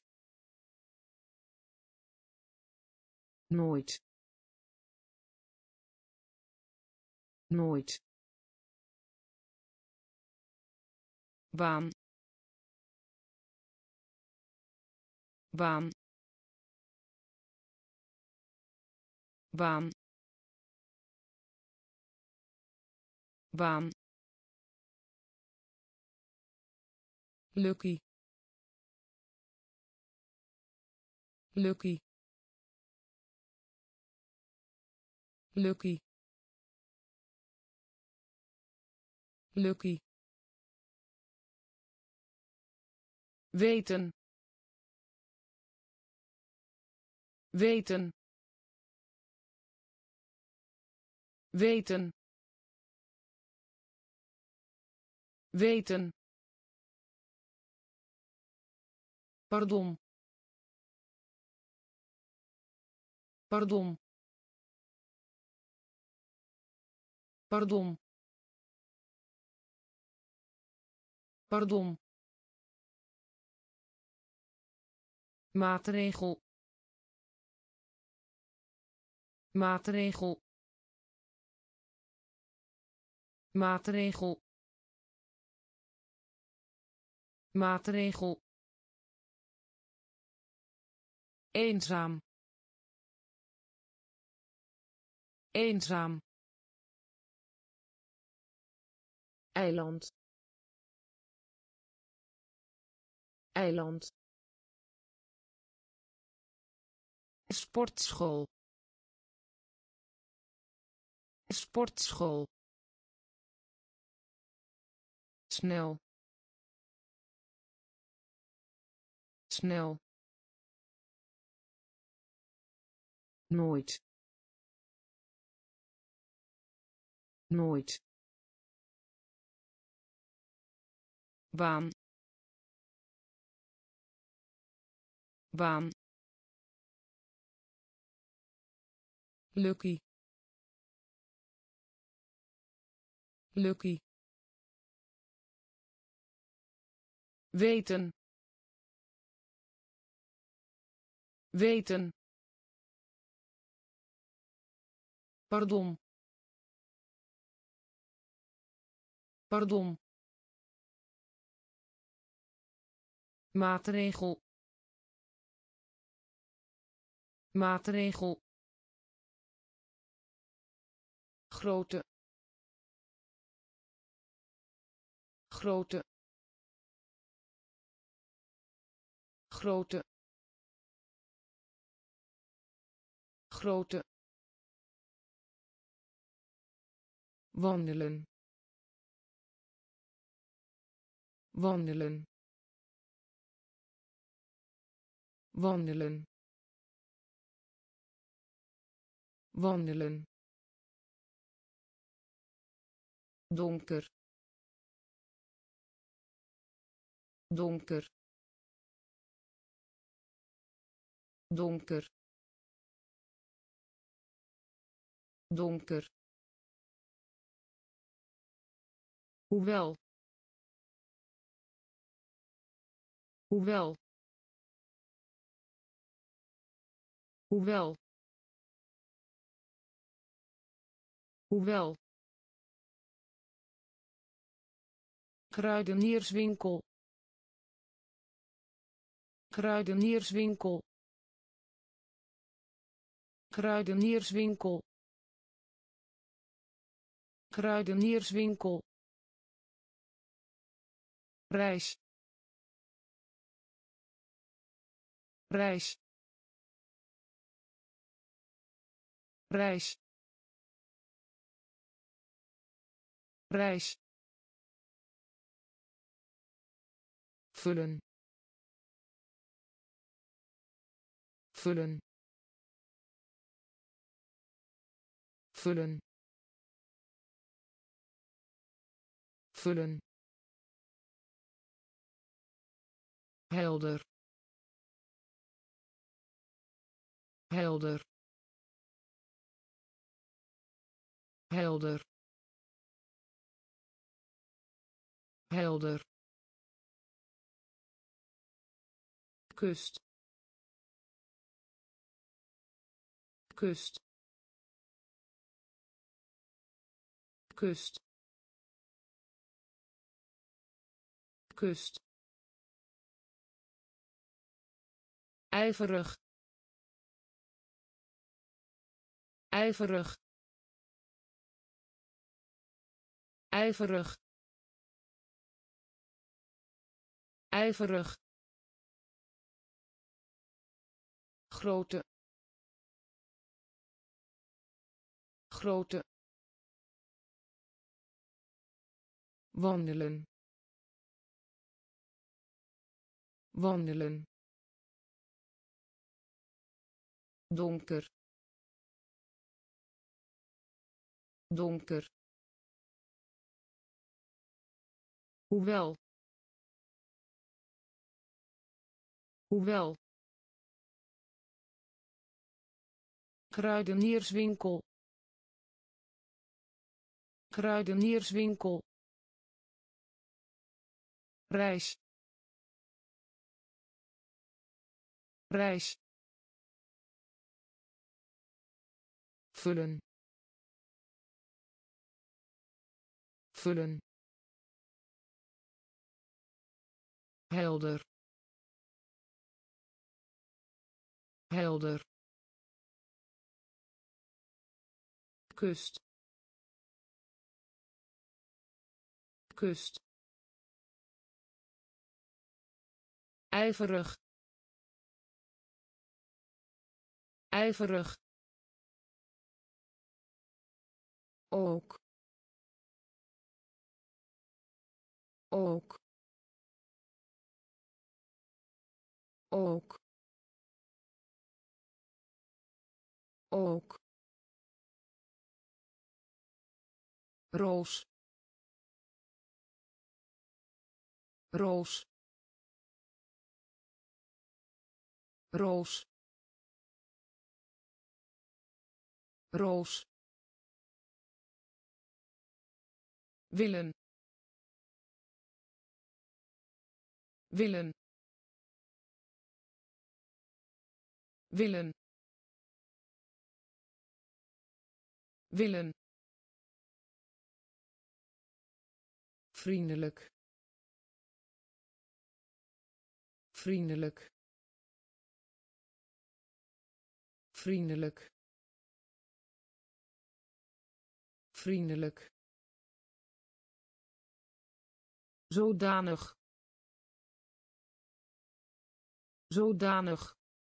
Speaker 1: nooit nooit baan baan baan baan lucky lucky lucky lucky weten weten weten weten pardon pardon pardon pardon maatregel maatregel maatregel maatregel eenzaam eenzaam eiland eiland sportschool sportschool, snel, snel, nooit, nooit, baan, baan, lucky, lucky, weten, weten, pardon, pardon, maatregel, maatregel, grote, grote, grote, grote, wandelen, wandelen, wandelen, wandelen, donker, donker, donker, donker, hoewel, hoewel, hoewel, hoewel, kruidenierswinkel, kruidenierswinkel, kruidenierswinkel, kruidenierswinkel, reis, reis, reis, reis, vullen, vullen, vullen, vullen, helder, helder, helder, helder, kust, kust, kust, kust, ijverig, ijverig, ijverig, ijverig, grote, grote, wandelen, wandelen, donker, donker, hoewel, hoewel, kruidenierswinkel, kruidenierswinkel, reis, reis, vullen, vullen, helder, helder, kust, kust, ijverig, ijverig, ook ook ook ook roos roos roos roos willen willen willen willen vriendelijk vriendelijk vriendelijk vriendelijk zodanig zodanig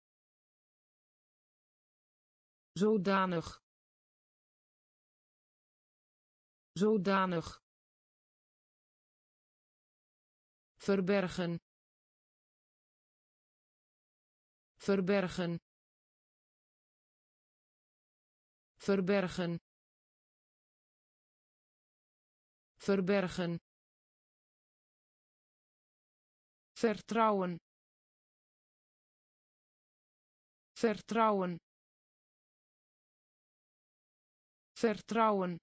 Speaker 1: zodanig zodanig verbergen verbergen verbergen verbergen vertrouwen vertrouwen vertrouwen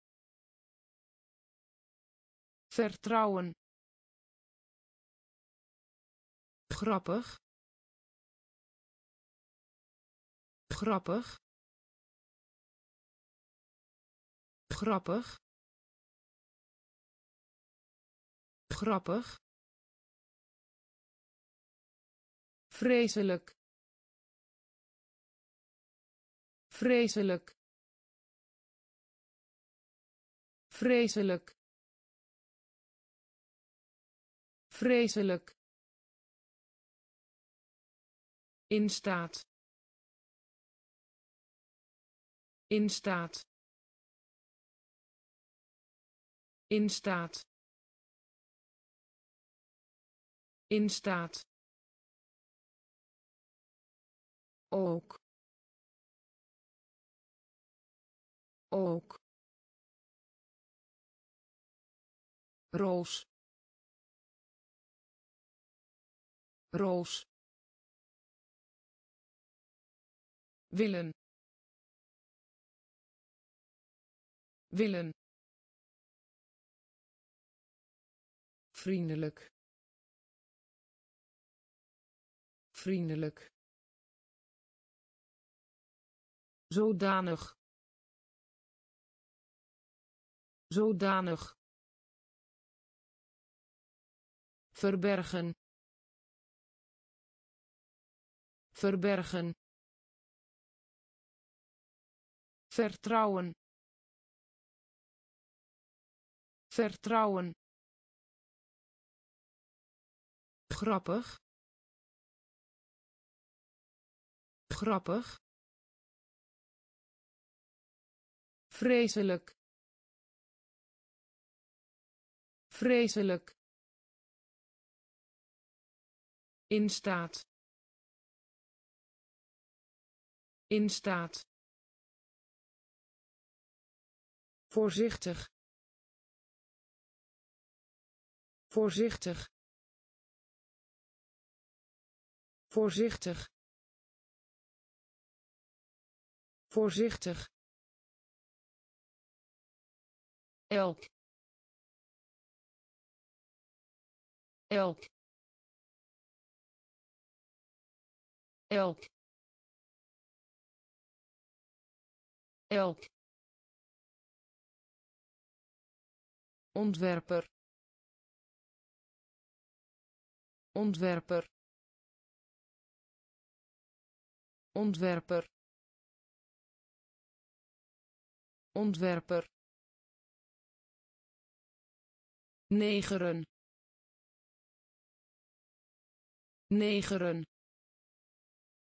Speaker 1: vertrouwen grappig grappig grappig grappig vreselijk vreselijk vreselijk vreselijk in staat in staat in staat in staat ook ook roos roos willen willen vriendelijk vriendelijk zodanig zodanig verbergen verbergen vertrouwen vertrouwen grappig grappig vreselijk vreselijk in staat in staat voorzichtig voorzichtig voorzichtig voorzichtig elk elk elk elk ontwerper ontwerper ontwerper ontwerper negeren negeren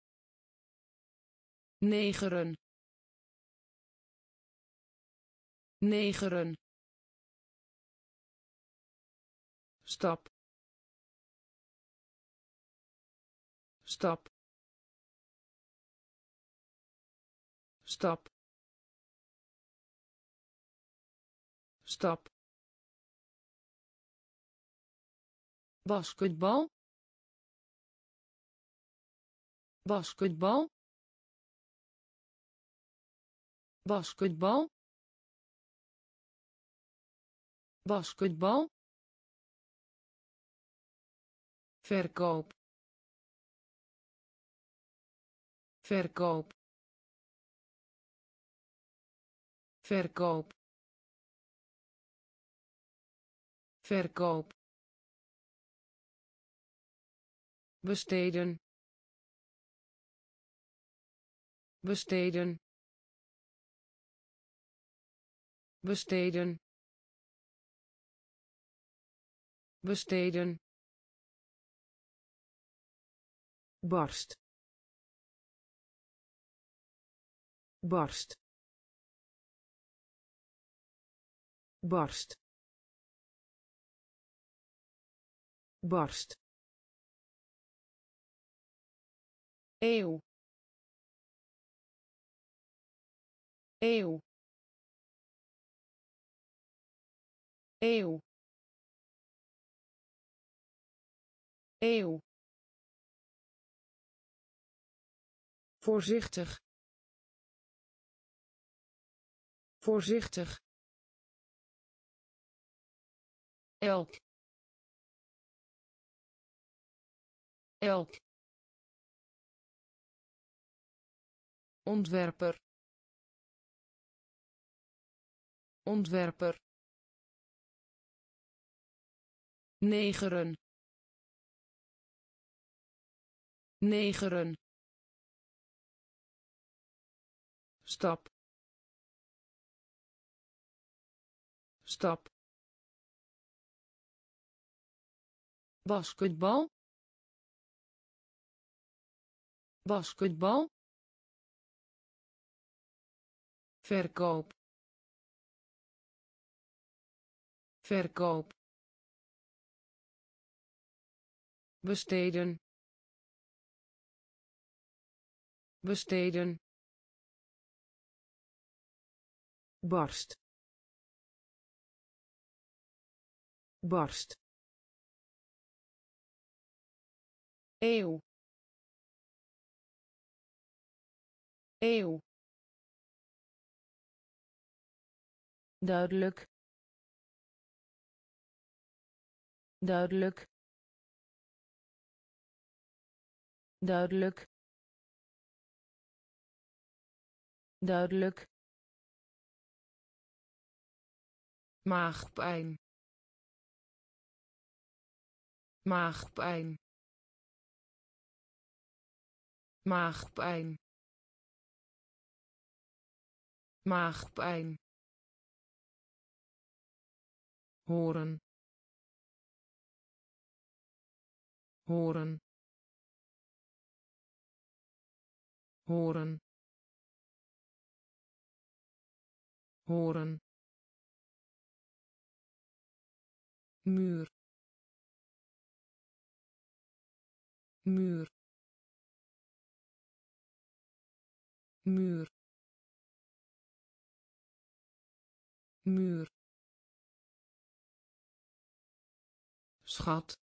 Speaker 1: negeren negeren, stap, stap, stap, stap, basketbal, basketbal, basketbal, basketbal, verkoop, verkoop, verkoop, verkoop, besteden, besteden, besteden, besteden, barst, barst, barst, barst, eeuw, eeuw, eeuw, eeuw, voorzichtig, voorzichtig, elk, elk, ontwerper, ontwerper, negeren, negeren, stap, stap, basketbal, basketbal, verkoop, verkoop, besteden, besteden, barst, barst, eeuw, eeuw, duidelijk, duidelijk, duidelijk, duidelijk, maagpijn, maagpijn, maagpijn, maagpijn, horen, horen, horen, horen, muur, muur, muur, muur, schat,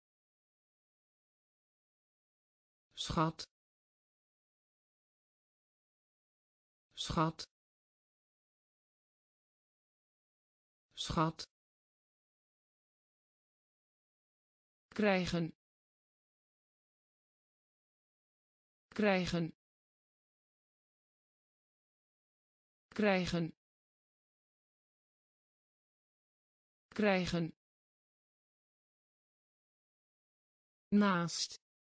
Speaker 1: schat, schat, schat, krijgen, krijgen, krijgen, krijgen, naast,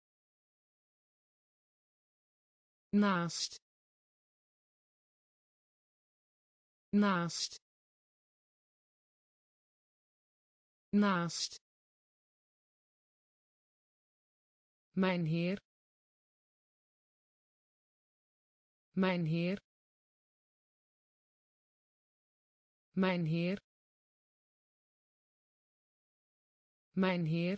Speaker 1: naast, naast, naast, mijn heer, mijn heer, Mijn heer. Mijn heer.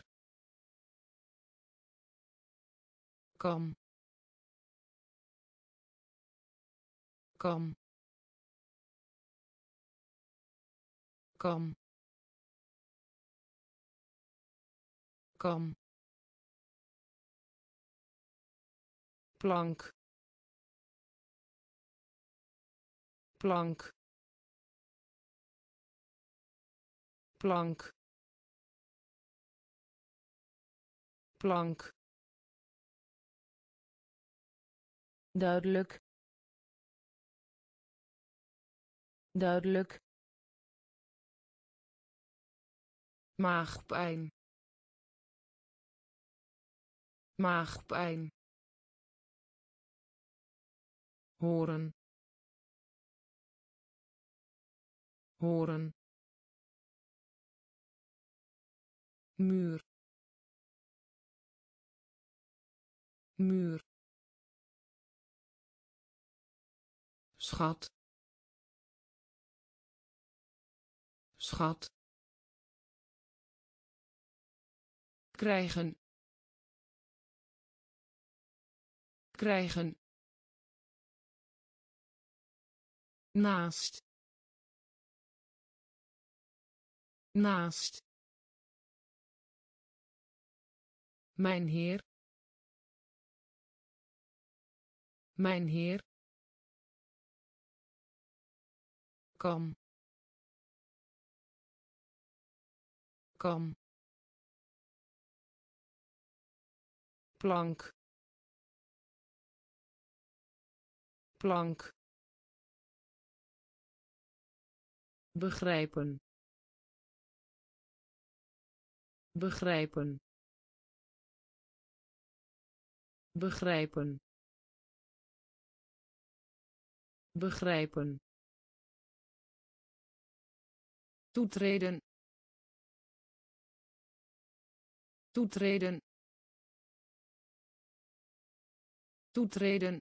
Speaker 1: Kam. Kam. Kam. Kam. Plank. Plank. Plank. Plank. Duidelijk. Duidelijk. Maagpijn. Maagpijn. Horen. Horen. Muur. Muur. Schat. Schat. Krijgen. Krijgen. Naast. Naast. Mijn heer. Mijn heer. Kam. Kam. Plank. Plank. Begrijpen. Begrijpen. Begrijpen. Begrijpen. Toetreden. Toetreden. Toetreden.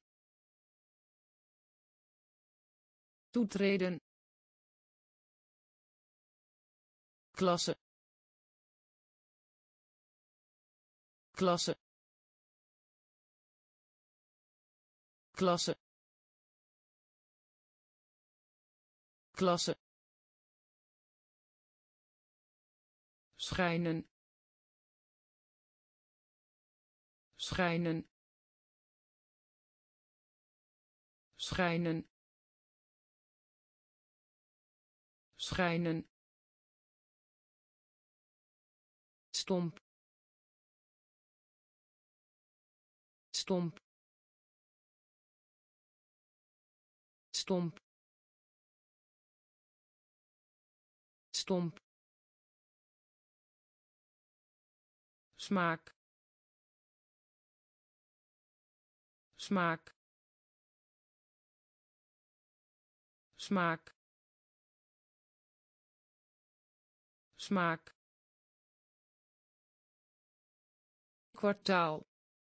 Speaker 1: Toetreden. Klasse. Klasse. Klasse. Klasse. Schijnen. Schijnen. Schijnen. Schijnen. Stomp. Stomp. Stomp. Stomp. Smaak. Smaak. Smaak. Smaak. Kwartaal.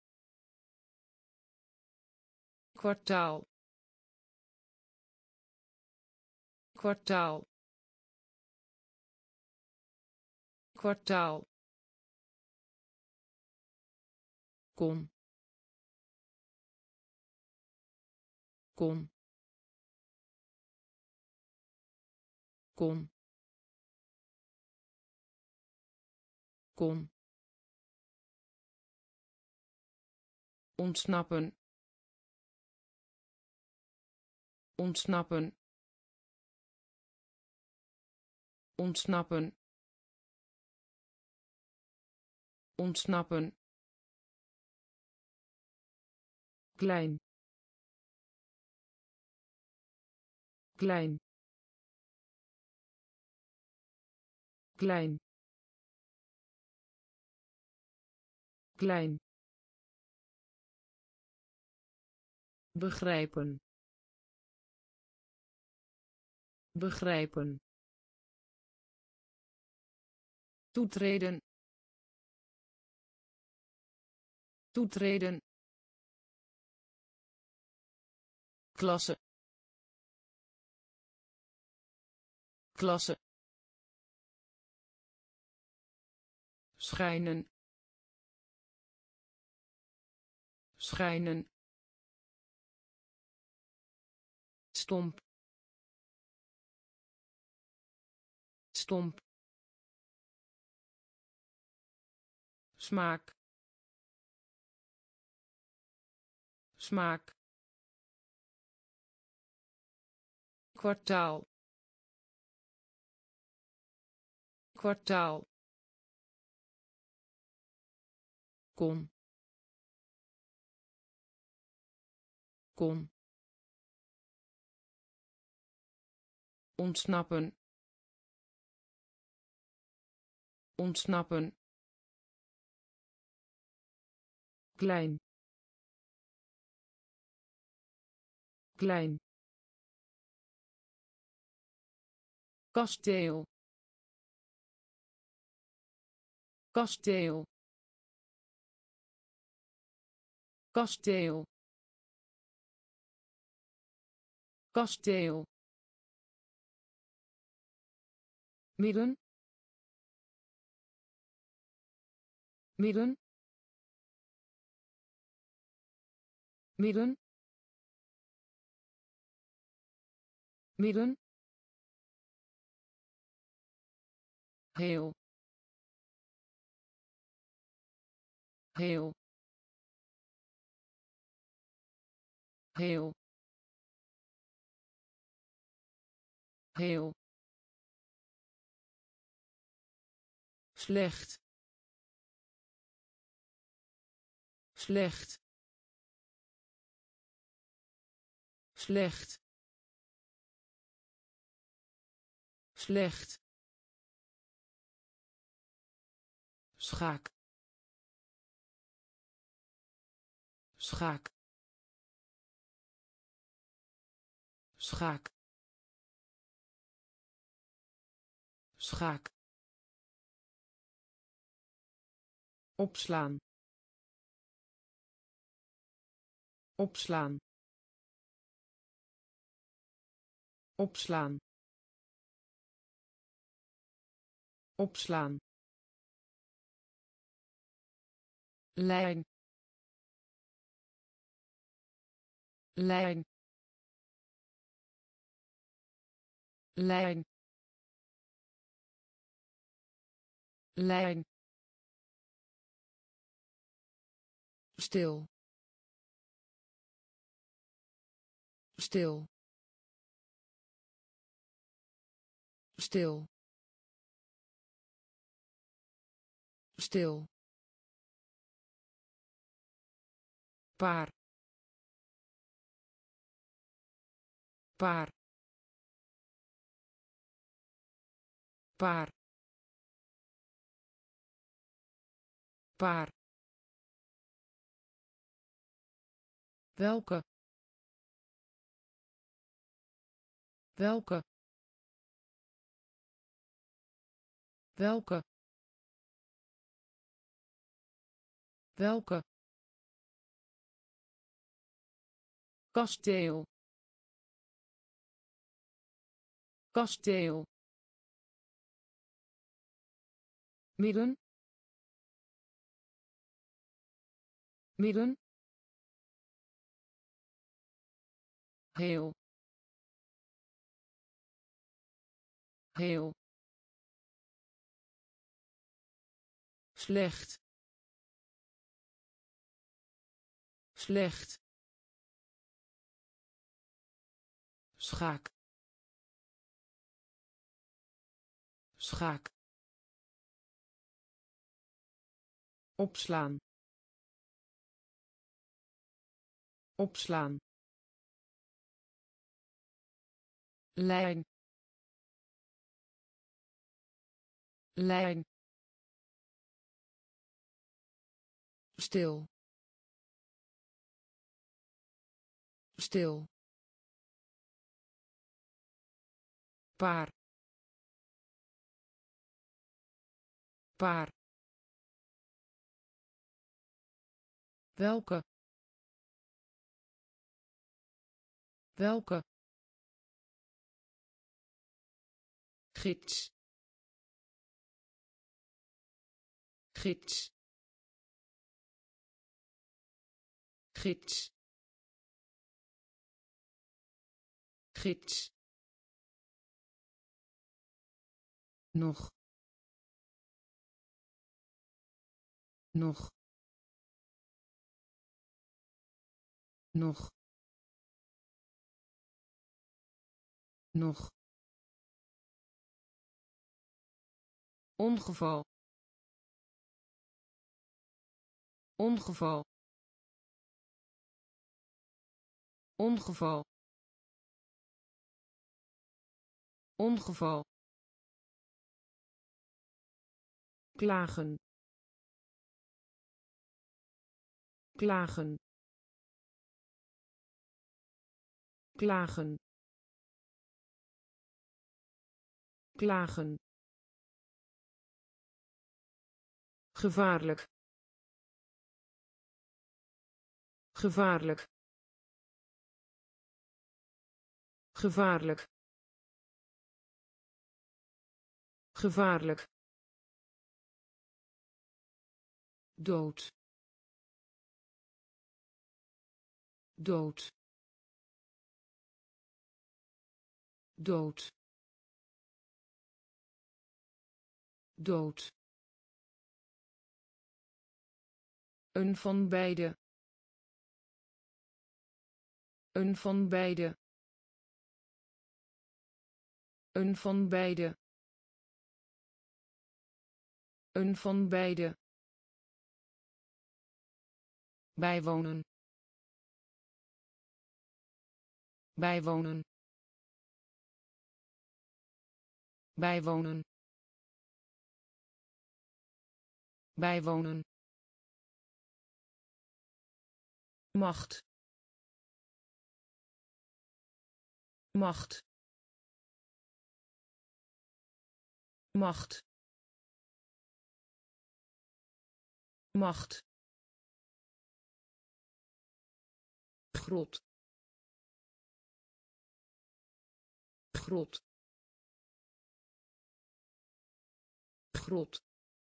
Speaker 1: Kwartaal. Kwartaal. Kwartaal. Kom. Kom. Kom. Kom. Ontsnappen. Ontsnappen. Ontsnappen. Ontsnappen. Klein. Klein. Klein. Klein. Begrijpen. Begrijpen. Toetreden. Toetreden. Klasse. klasse schijnen schijnen stomp stomp smaak smaak kwartaal kwartaal kom kom ontsnappen ontsnappen klein klein kasteel kasteel kasteel kasteel midden midden midden midden heel heel heel heel slecht slecht slecht slecht schaak schaak schaak schaak opslaan opslaan opslaan opslaan lijn lijn lijn lijn stil stil stil stil paar paar paar paar welke welke welke welke kasteel kasteel midden midden heel heel slecht slecht schaak schaak opslaan opslaan lijn lijn stil stil paar paar welke welke gids gids gids gids nog nog nog nog ongeval ongeval ongeval ongeval klagen klagen klagen klagen gevaarlijk gevaarlijk gevaarlijk gevaarlijk dood dood dood dood een van beide een van beide een van beide een van beide bijwonen bijwonen bijwonen bijwonen macht macht macht macht grot grot grot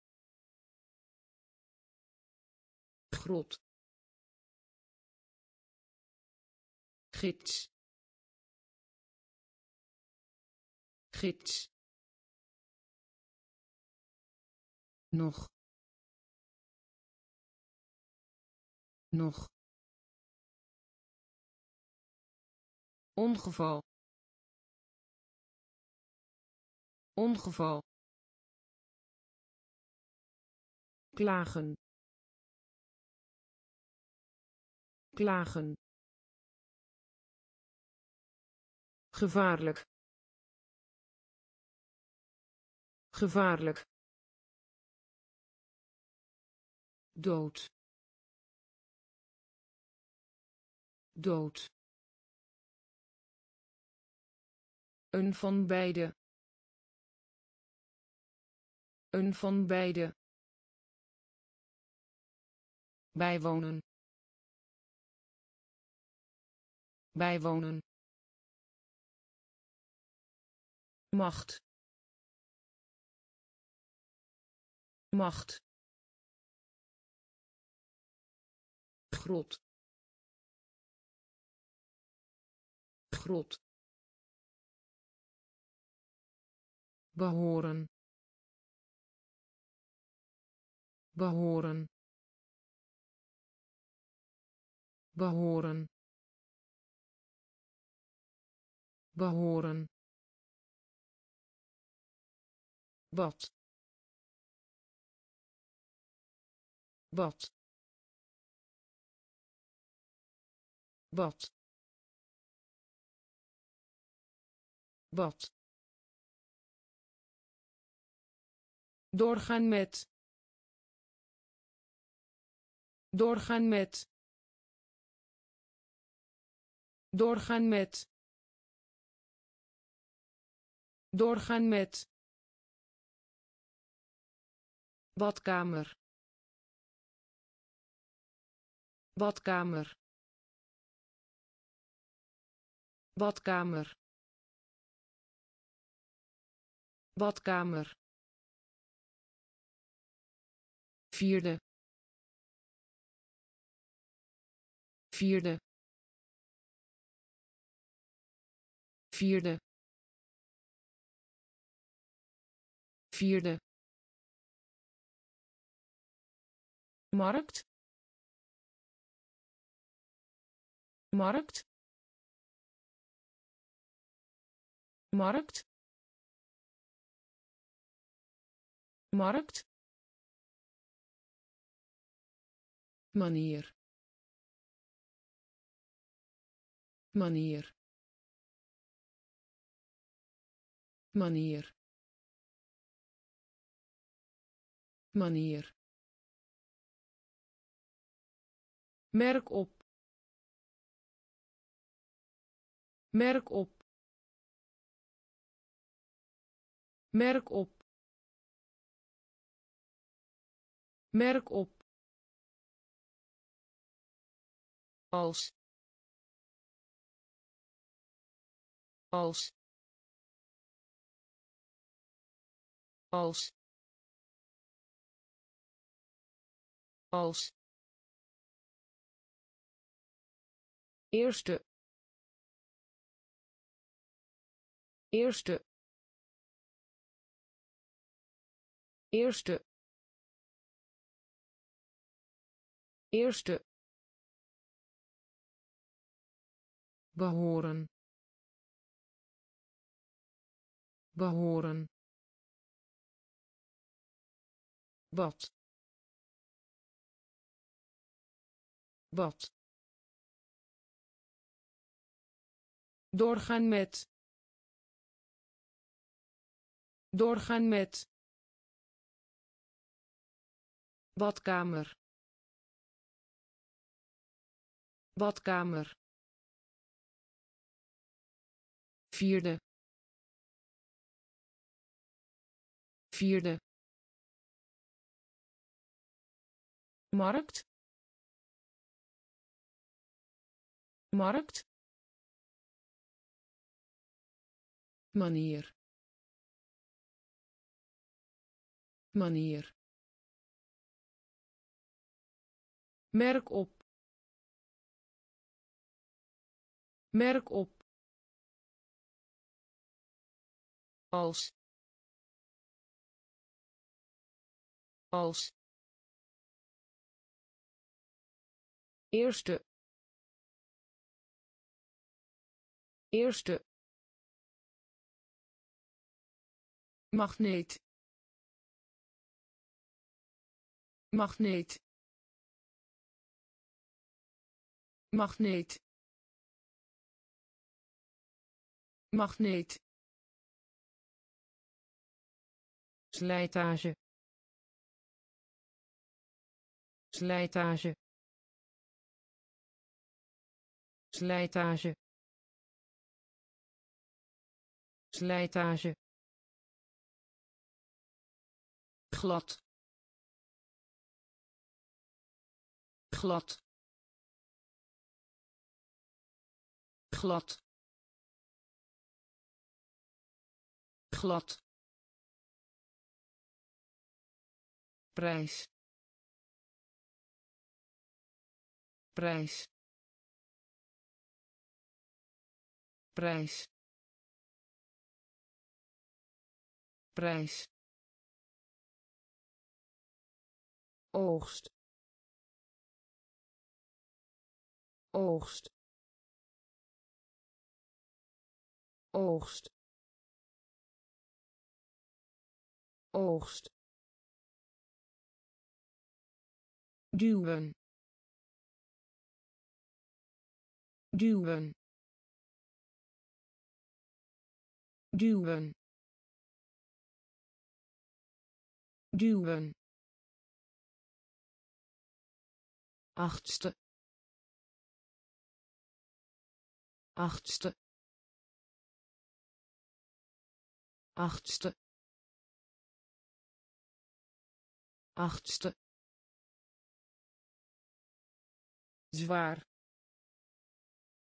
Speaker 1: grot gids gids nog nog ongeval ongeval klagen klagen gevaarlijk gevaarlijk dood dood een van beide een van beide bijwonen bijwonen macht macht grot grot behoren behoren behoren behoren bad bad bad bad doorgaan met doorgaan met doorgaan met doorgaan met badkamer badkamer badkamer badkamer, vierde, vierde, vierde, vierde, markt, markt, markt, markt, manier, manier, manier, manier, merk op, merk op, merk op, merk op, als, als, als, als, eerste, eerste, eerste, eerste, behoren, behoren, bad, bad, doorgaan met, doorgaan met, badkamer, badkamer, vierde, vierde, markt, markt, manier, manier, merk op, merk op, als, als, eerste, eerste, magneet, magneet, magneet, magneet, slijtage, slijtage, slijtage, slijtage, glad, glad, glad, glad, prijs, prijs, prijs, prijs, oogst, oogst, oogst, oogst, duwen, duwen, duwen, duwen, achtste, achtste, achtste, achtste, zwaar,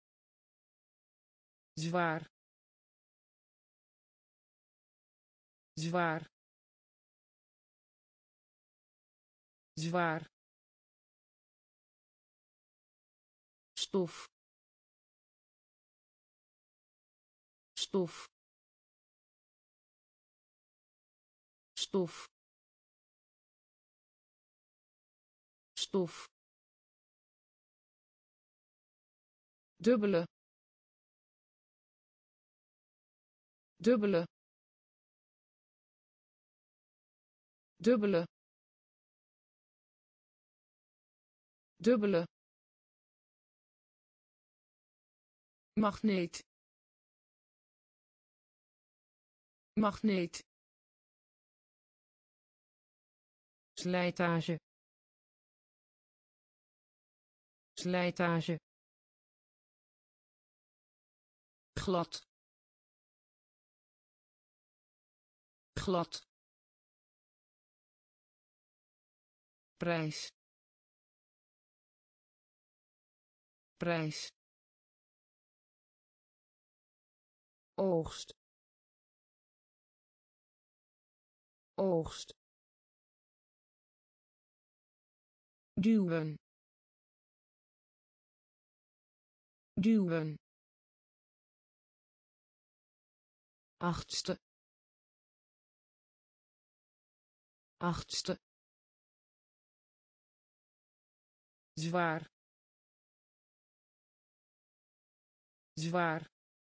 Speaker 1: zwaar, zwaar, zwaar, stof, stof, stof, stof, dubbele, dubbele, dubbele, dubbele, magneet, magneet, slijtage, slijtage, glad, glad, prijs, prijs, oogst, oogst, duwen, duwen, achtste, achtste, zwaar, zwaar,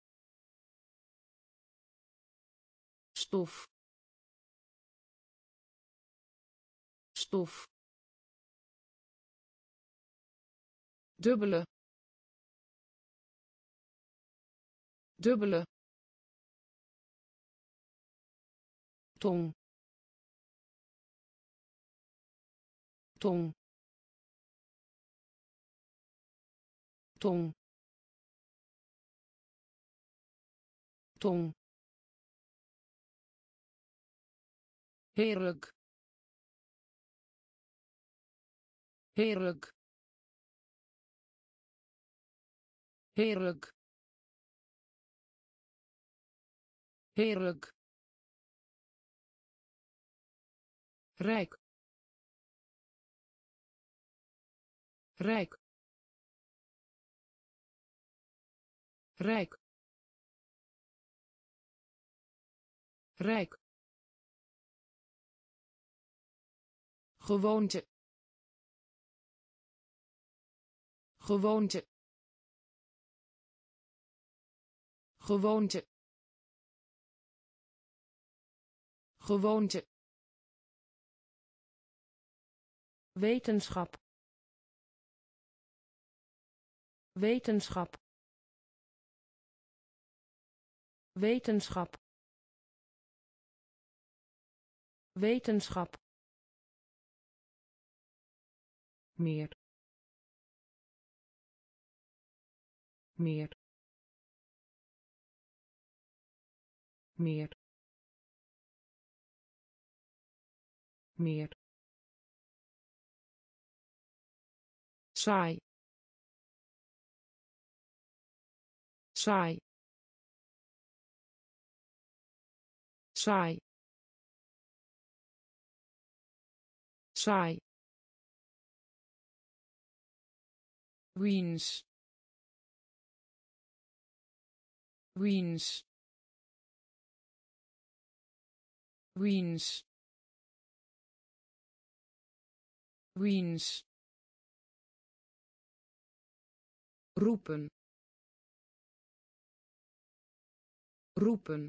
Speaker 1: stof, stof, dubbele, dubbele, tong, tong, tong, tong, heerlijk, heerlijk, heerlijk, heerlijk, rijk, rijk, rijk, rijk, gewoonte, gewoonte, gewoonte, gewoonte, wetenschap, wetenschap, wetenschap, wetenschap, meer, meer, meer, meer, saai, saai, saai, saai, wiens, wiens, wiens, wiens, roepen, roepen,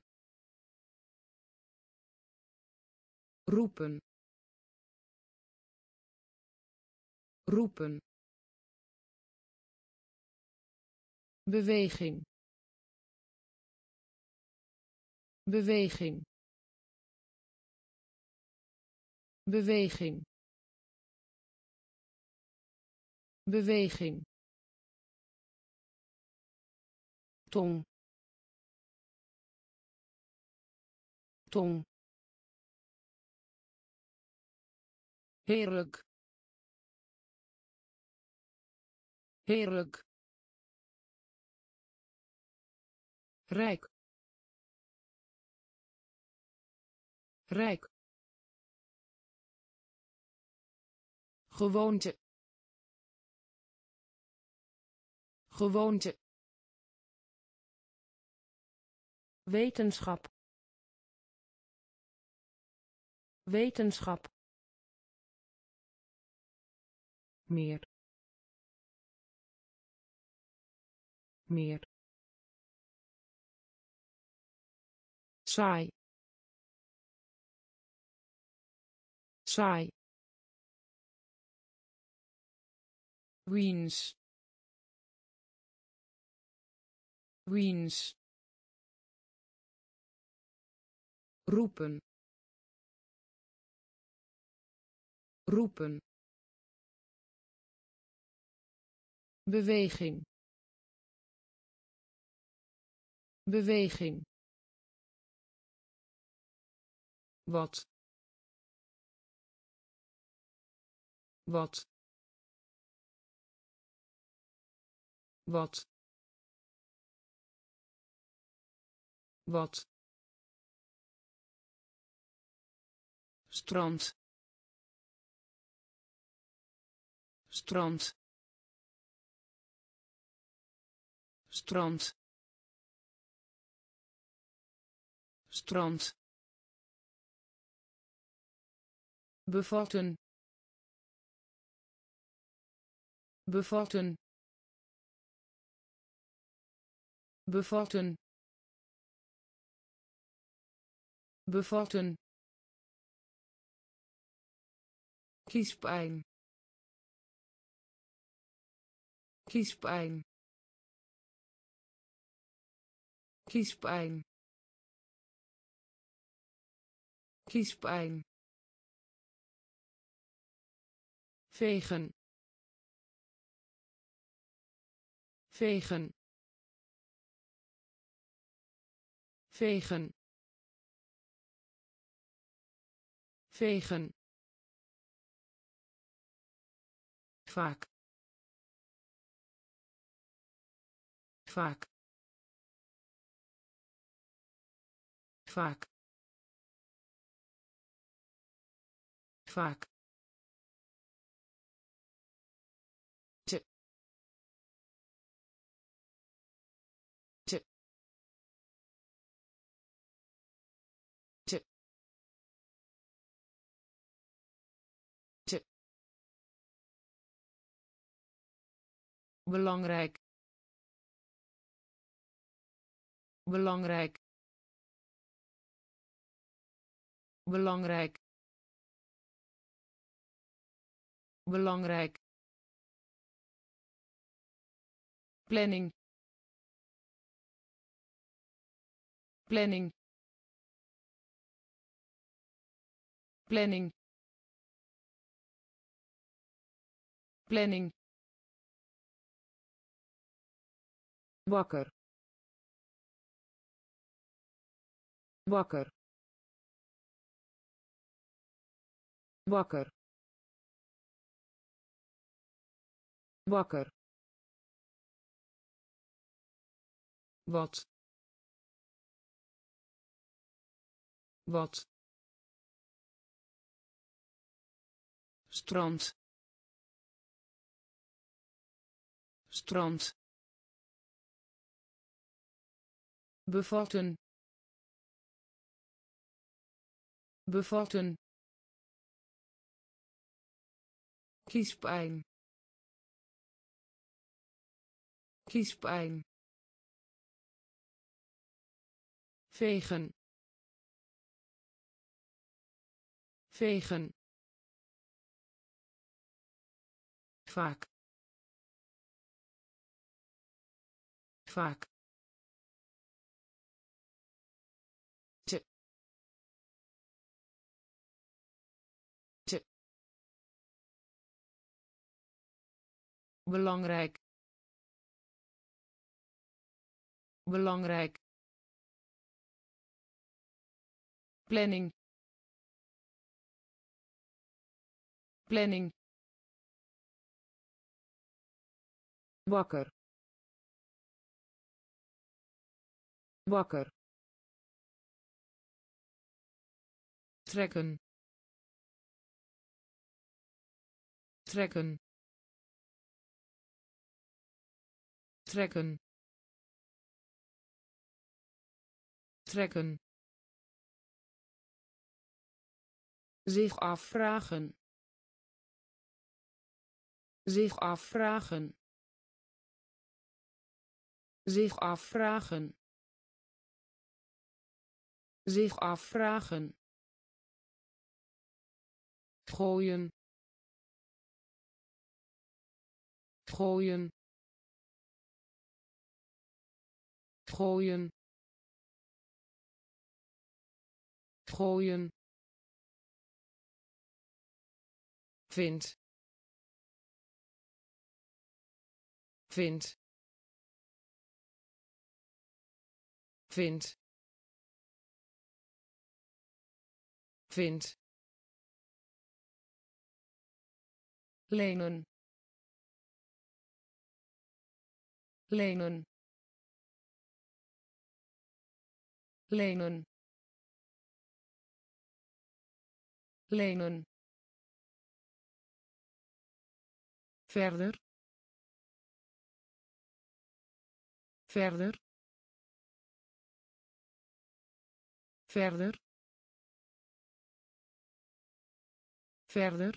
Speaker 1: roepen, roepen, beweging, beweging, beweging, beweging, tong, tong, heerlijk, heerlijk, rijk, rijk, gewoonte, gewoonte, wetenschap, wetenschap, meer, meer, saai, saai, wiens, wiens, roepen, roepen, beweging, beweging, wat, wat, wat, wat, strand, strand, strand, strand, bevatten, bevatten, bevatten, bevatten, kiespijn, kiespijn, kiespijn, kiespijn, vegen, vegen, vegen, vegen, vaak, vaak, vaak, vaak, te, te, te, te, belangrijk, belangrijk, belangrijk, belangrijk, planning, planning, planning, planning, wakker, wakker, wakker, wakker, wat, wat, strand, strand, bevatten, bevatten, kiespijn, kiespijn, vegen, vegen, vaak, vaak, te, te, belangrijk, belangrijk, planning, planning, wakker, wakker, trekken trekken trekken trekken zich afvragen zich afvragen zich afvragen zich afvragen gooien gooien gooien gooien vind vind vind vind lenen lenen lenen lenen verder verder verder verder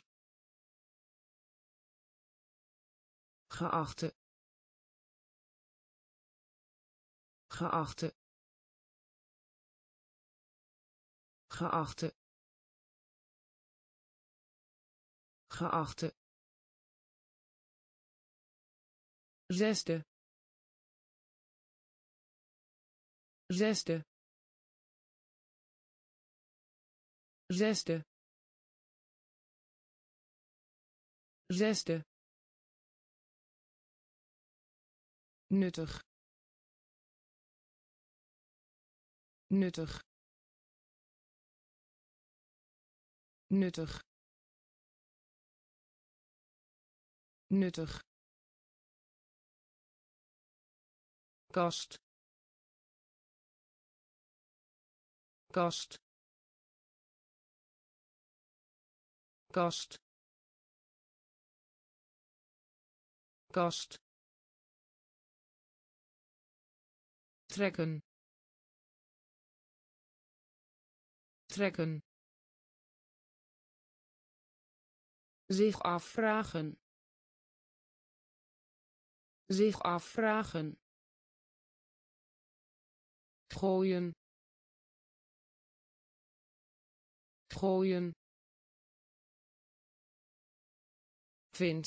Speaker 1: geachte geachte geachte geachte zesde zesde zesde zesde nuttig nuttig nuttig nuttig kast kast kast kast trekken trekken zich afvragen zich afvragen gooien gooien vind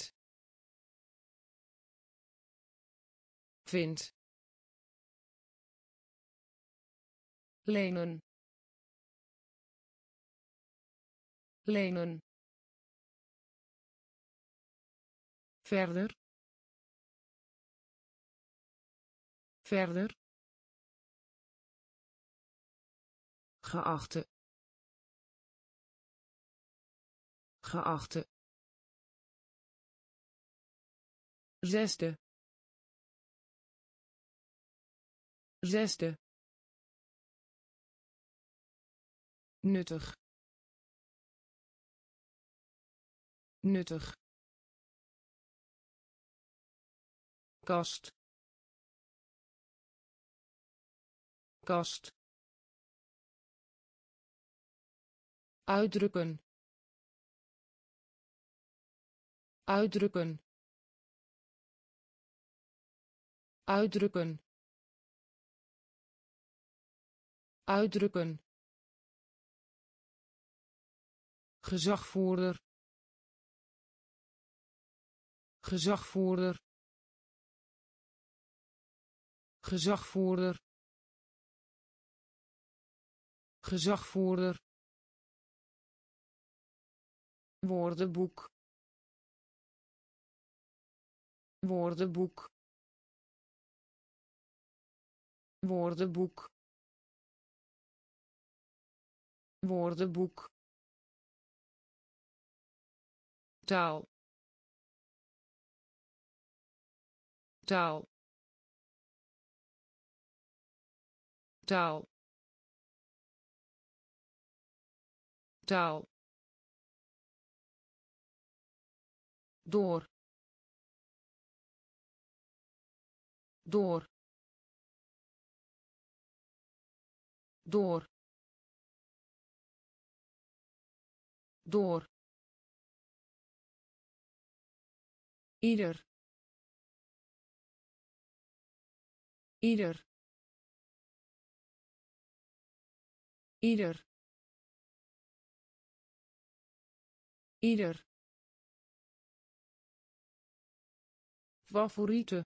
Speaker 1: vind lenen lenen verder verder geachte geachte zesde zesde nuttig nuttig kast kast uitdrukken uitdrukken uitdrukken uitdrukken gezagvoerder gezagvoerder gezagvoerder gezagvoerder woordenboek woordenboek woordenboek woordenboek taal taal taal taal, door, door, door, door, ieder, ieder, ieder, ieder, favoriete,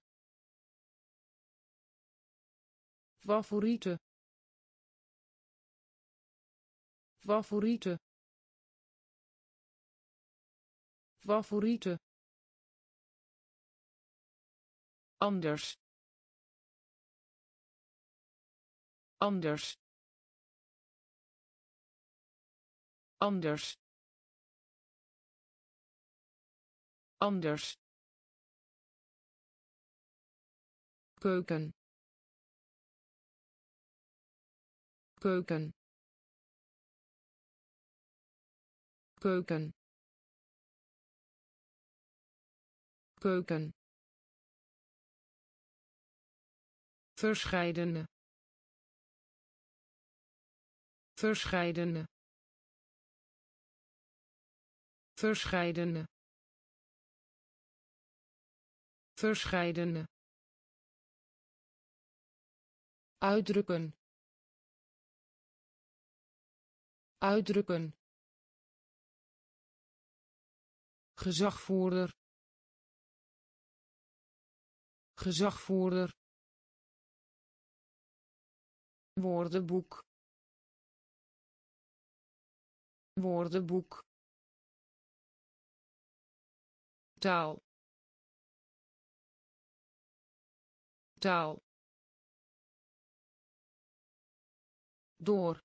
Speaker 1: favoriete, favoriete, favoriete, anders, anders, anders, anders, keuken, keuken, keuken, keuken, verscheidene, verscheidene, verscheidene, verscheidene, uitdrukken, uitdrukken, gezagvoerder, gezagvoerder, woordenboek, woordenboek, taal, taal, door,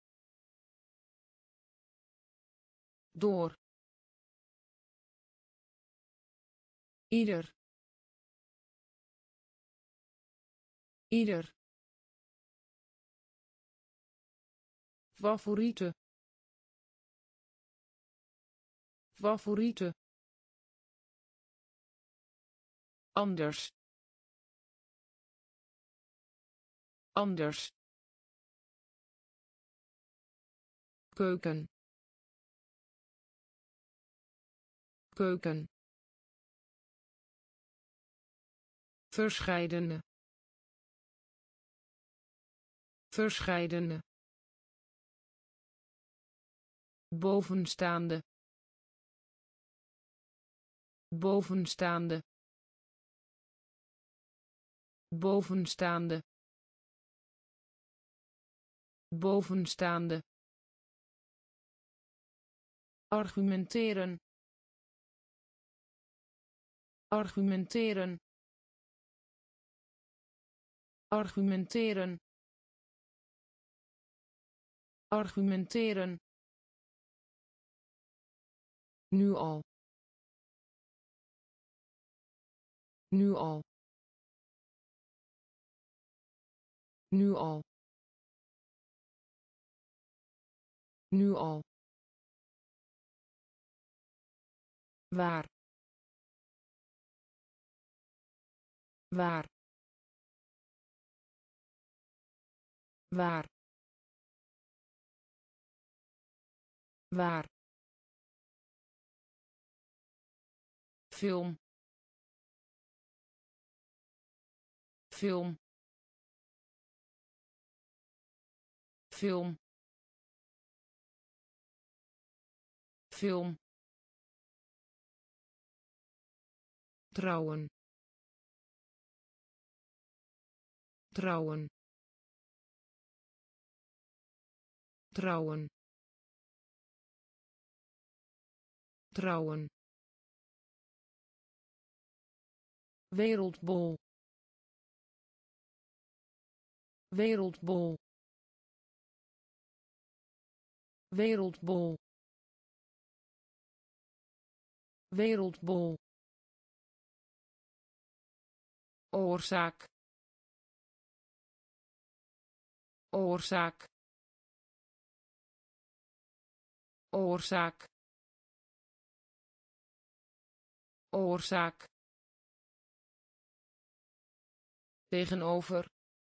Speaker 1: door, ieder, ieder, favoriete, favoriete, anders, anders, keuken, keuken, verscheidene, verscheidene, bovenstaande, bovenstaande, bovenstaande, bovenstaande, argumenteren, argumenteren, argumenteren, argumenteren, nu al, nu al, nu al, nu al, waar, waar, waar, waar, film, film, film, film, trouwen, trouwen, trouwen, trouwen, wereldbol, wereldbol, wereldbol, wereldbol, oorzaak, oorzaak, oorzaak, oorzaak, tegenover,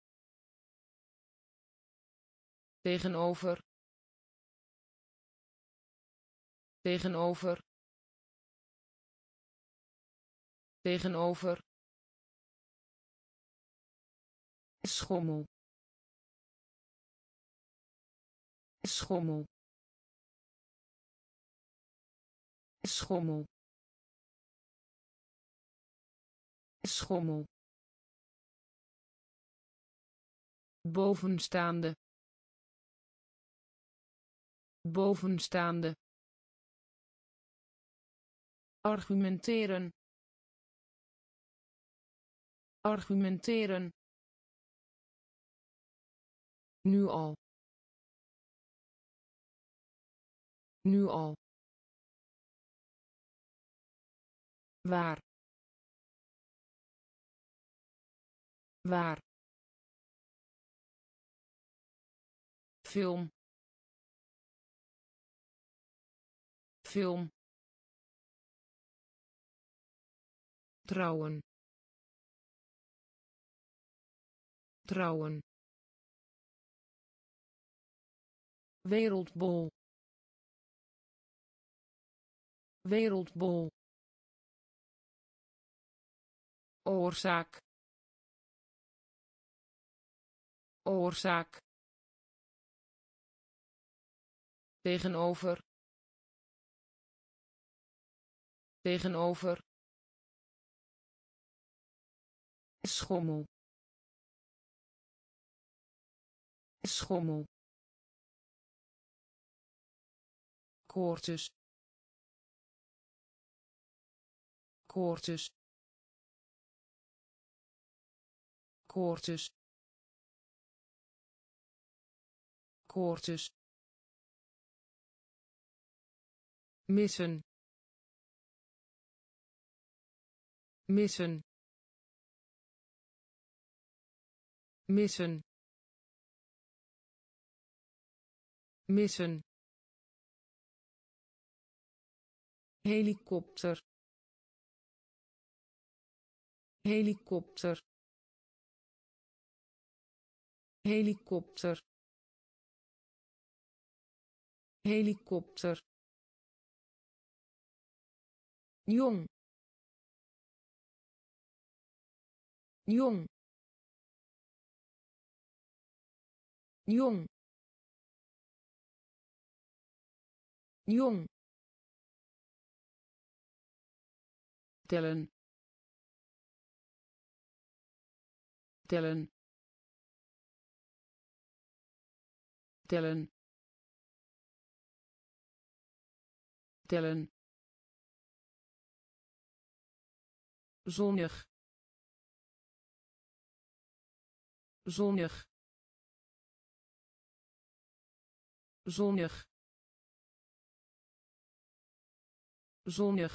Speaker 1: tegenover, tegenover, tegenover, schommel, schommel, schommel, schommel, bovenstaande, bovenstaande, argumenteren, argumenteren, nu al, nu al, waar, waar, film, film, trouwen, trouwen, wereldbol, wereldbol, oorzaak, oorzaak, tegenover, tegenover, schommel, schommel, koortjes, koortjes, koortjes, koortjes, missen, missen, missen, missen, helikopter, helikopter, helikopter, helikopter, jong, jong, jong, jong, tellen, tellen, tellen, tellen, zonnig, zonnig, zonnig, zonnig,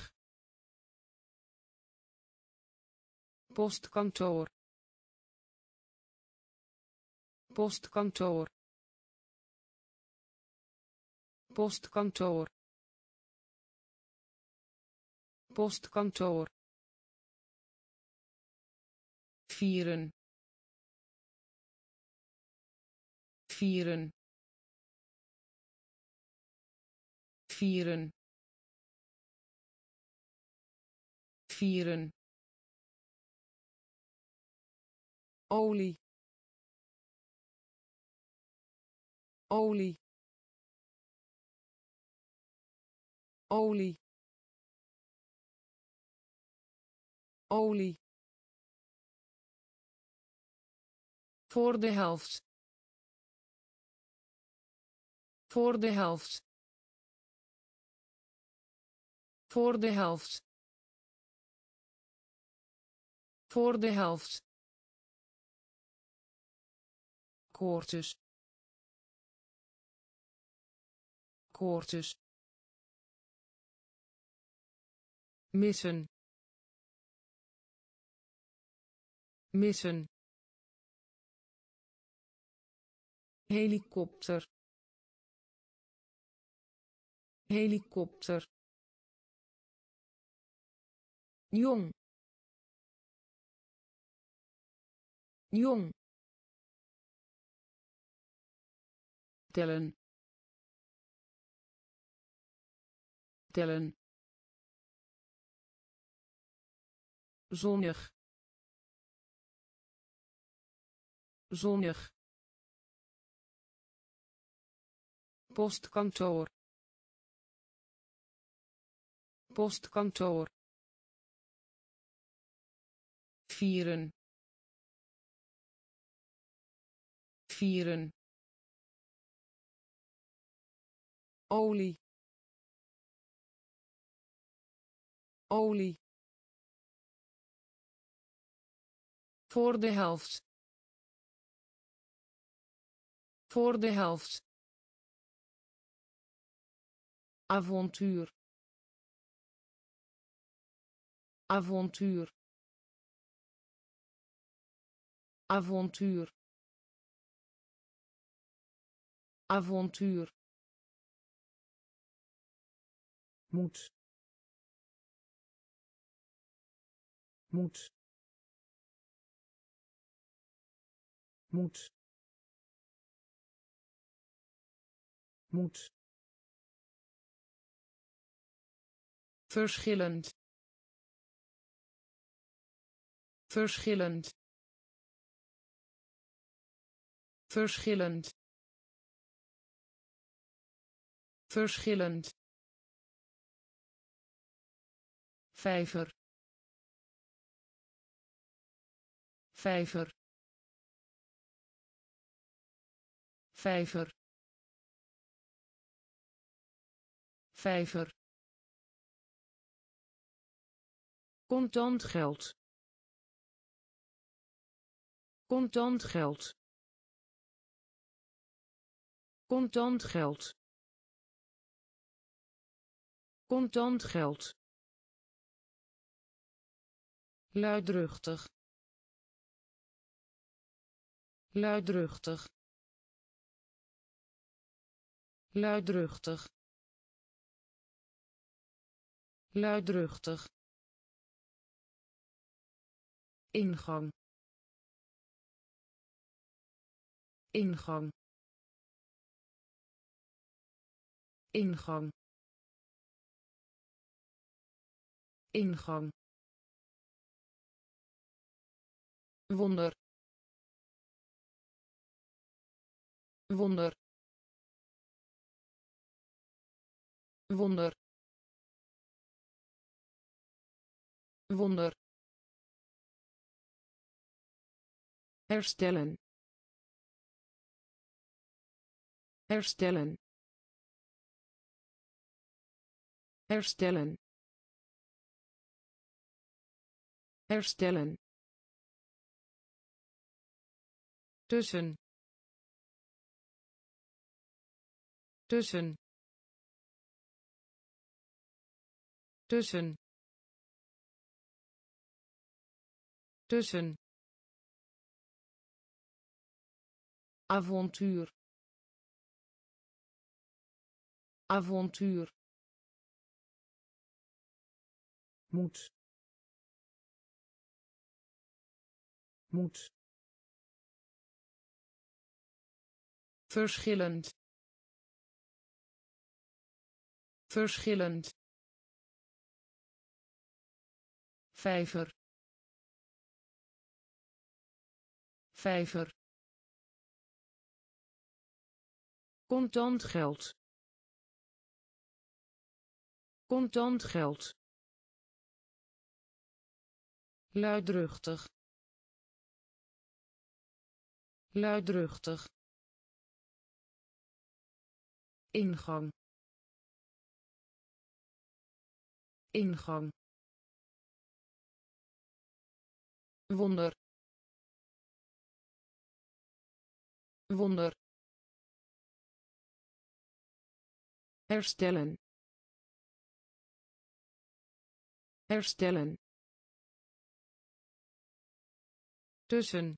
Speaker 1: postkantoor, postkantoor, postkantoor, postkantoor, vieren, vieren, vieren, vieren, olie, olie, olie, olie, voor de helft, voor de helft, voor de helft, voor de helft, koortjes, koortjes, missen, missen, helikopter, helikopter, jong, jong, tellen, tellen, zonnig, zonnig, postkantoor, postkantoor, vieren, vieren, olie, olie, voor de helft, voor de helft, avontuur, avontuur, avontuur, avontuur, moet, moet, moet, moet, verschillend, verschillend, verschillend, verschillend, vijver, vijver, vijver, vijver, contant geld, contant geld, contant geld, contant geld, luidruchtig, luidruchtig, luidruchtig, luidruchtig, ingang, ingang, ingang, ingang, wonder, wonder, wonder, wonder, herstellen, herstellen, herstellen, herstellen, tussen, tussen, tussen, tussen, avontuur, avontuur, moet, moet, verschillend, verschillend, vijver, vijver, contant geld, contant geld, luidruchtig, luidruchtig, ingang, ingang, wonder, wonder, herstellen, herstellen, tussen,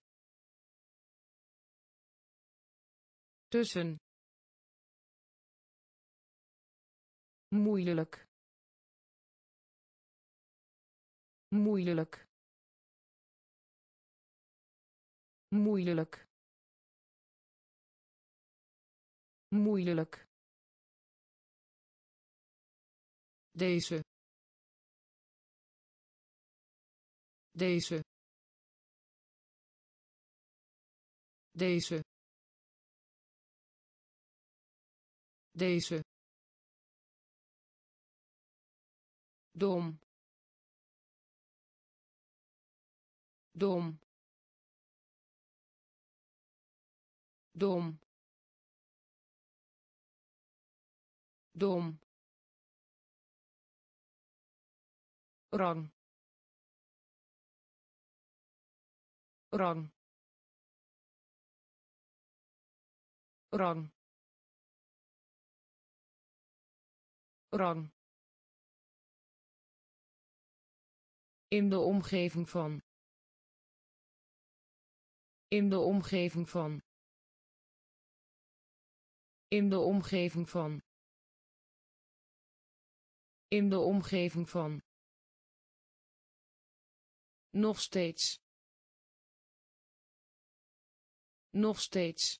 Speaker 1: tussen, moeilijk, moeilijk, moeilijk, moeilijk. Deze, deze, deze, deze. Dom, dom, dom, dom. Rang, rang, rang, rang. In de omgeving van. In de omgeving van. In de omgeving van. In de omgeving van. Nog steeds. Nog steeds.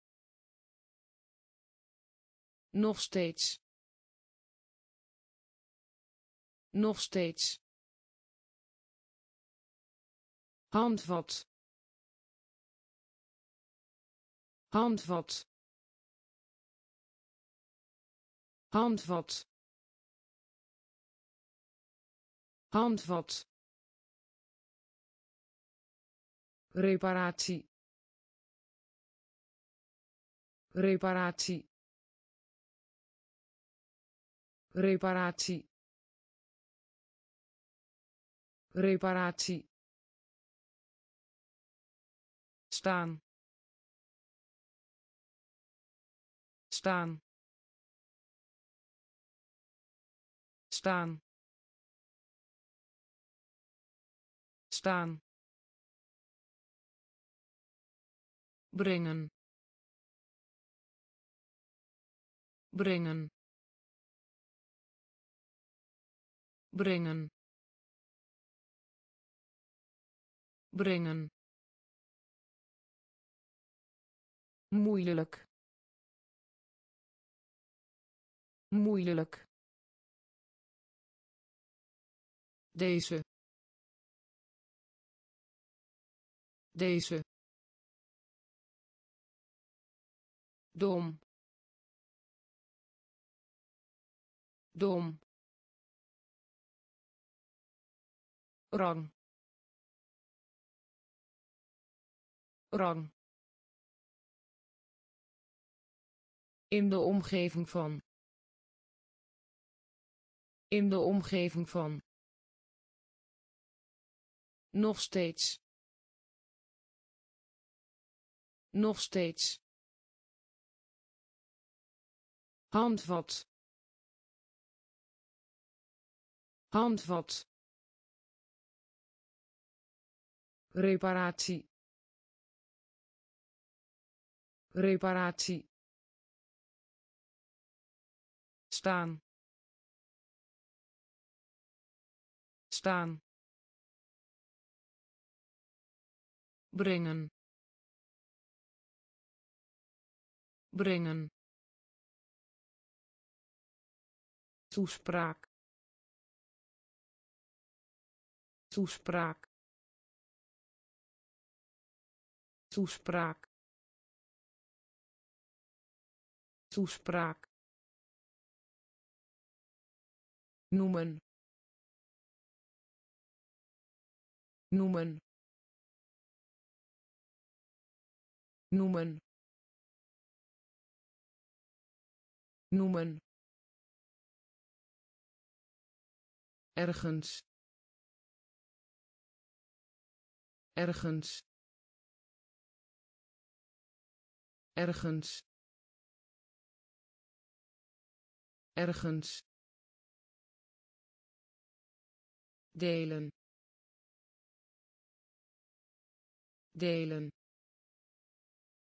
Speaker 1: Nog steeds. Nog steeds. Handvat. Handvat. Handvat. Handvat. Reparatie. Reparatie. Reparatie. Reparatie. Staan. Staan. Staan. Staan. Brengen. Brengen. Brengen. Brengen. Moeilijk, moeilijk. Deze, deze. Dom, dom. Rang, rang. In de omgeving van. In de omgeving van. Nog steeds. Nog steeds. Handvat. Handvat. Reparatie. Reparatie. Staan. Staan. Brengen. Brengen. Toespraak. Toespraak. Toespraak. Toespraak. Noemen. Noemen. Noemen. Noemen. Ergens. Ergens. Ergens. Ergens. Delen. Delen.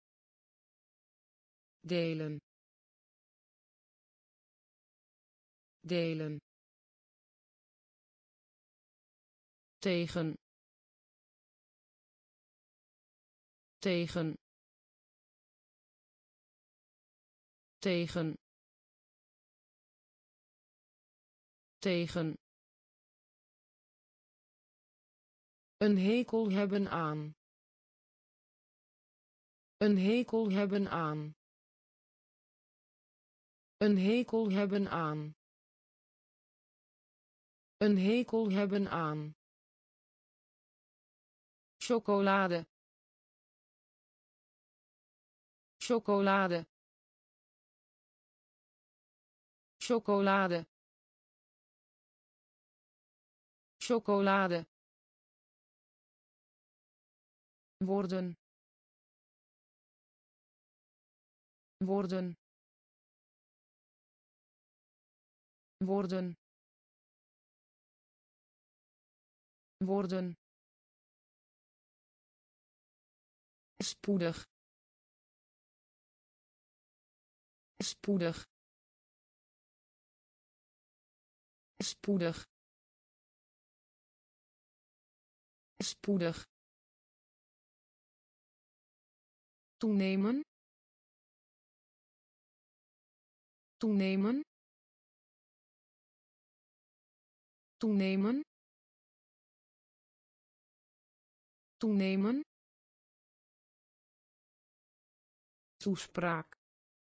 Speaker 1: Delen. delen, tegen, tegen, tegen, tegen, een hekel hebben aan, een hekel hebben aan, een hekel hebben aan, een hekel hebben aan, chocolade, chocolade, chocolade, chocolade, worden, worden, worden, worden, spoedig, spoedig, spoedig, spoedig, toenemen, toenemen, toenemen, toenemen, toespraak,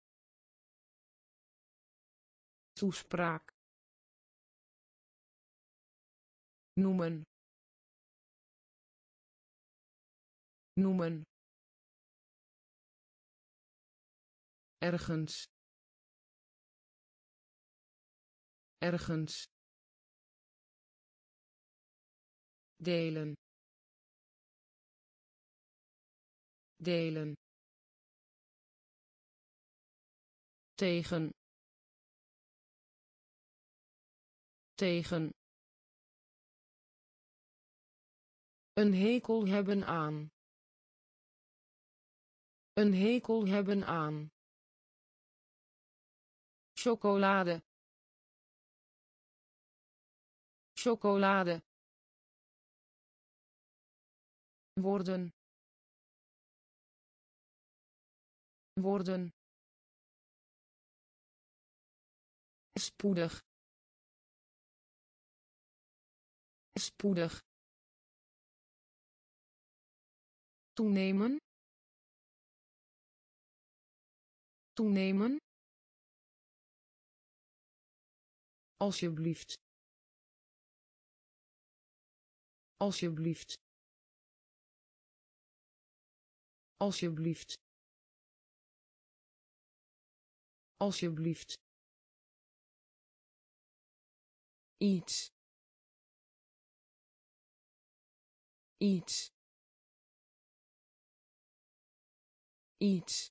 Speaker 1: toespraak, noemen, noemen, ergens, ergens, delen, delen, tegen, tegen, een hekel hebben aan, een hekel hebben aan, chocolade, chocolade, worden, worden, spoedig, spoedig, toenemen, toenemen, alsjeblieft, alsjeblieft, alsjeblieft, alsjeblieft, iets, iets, iets,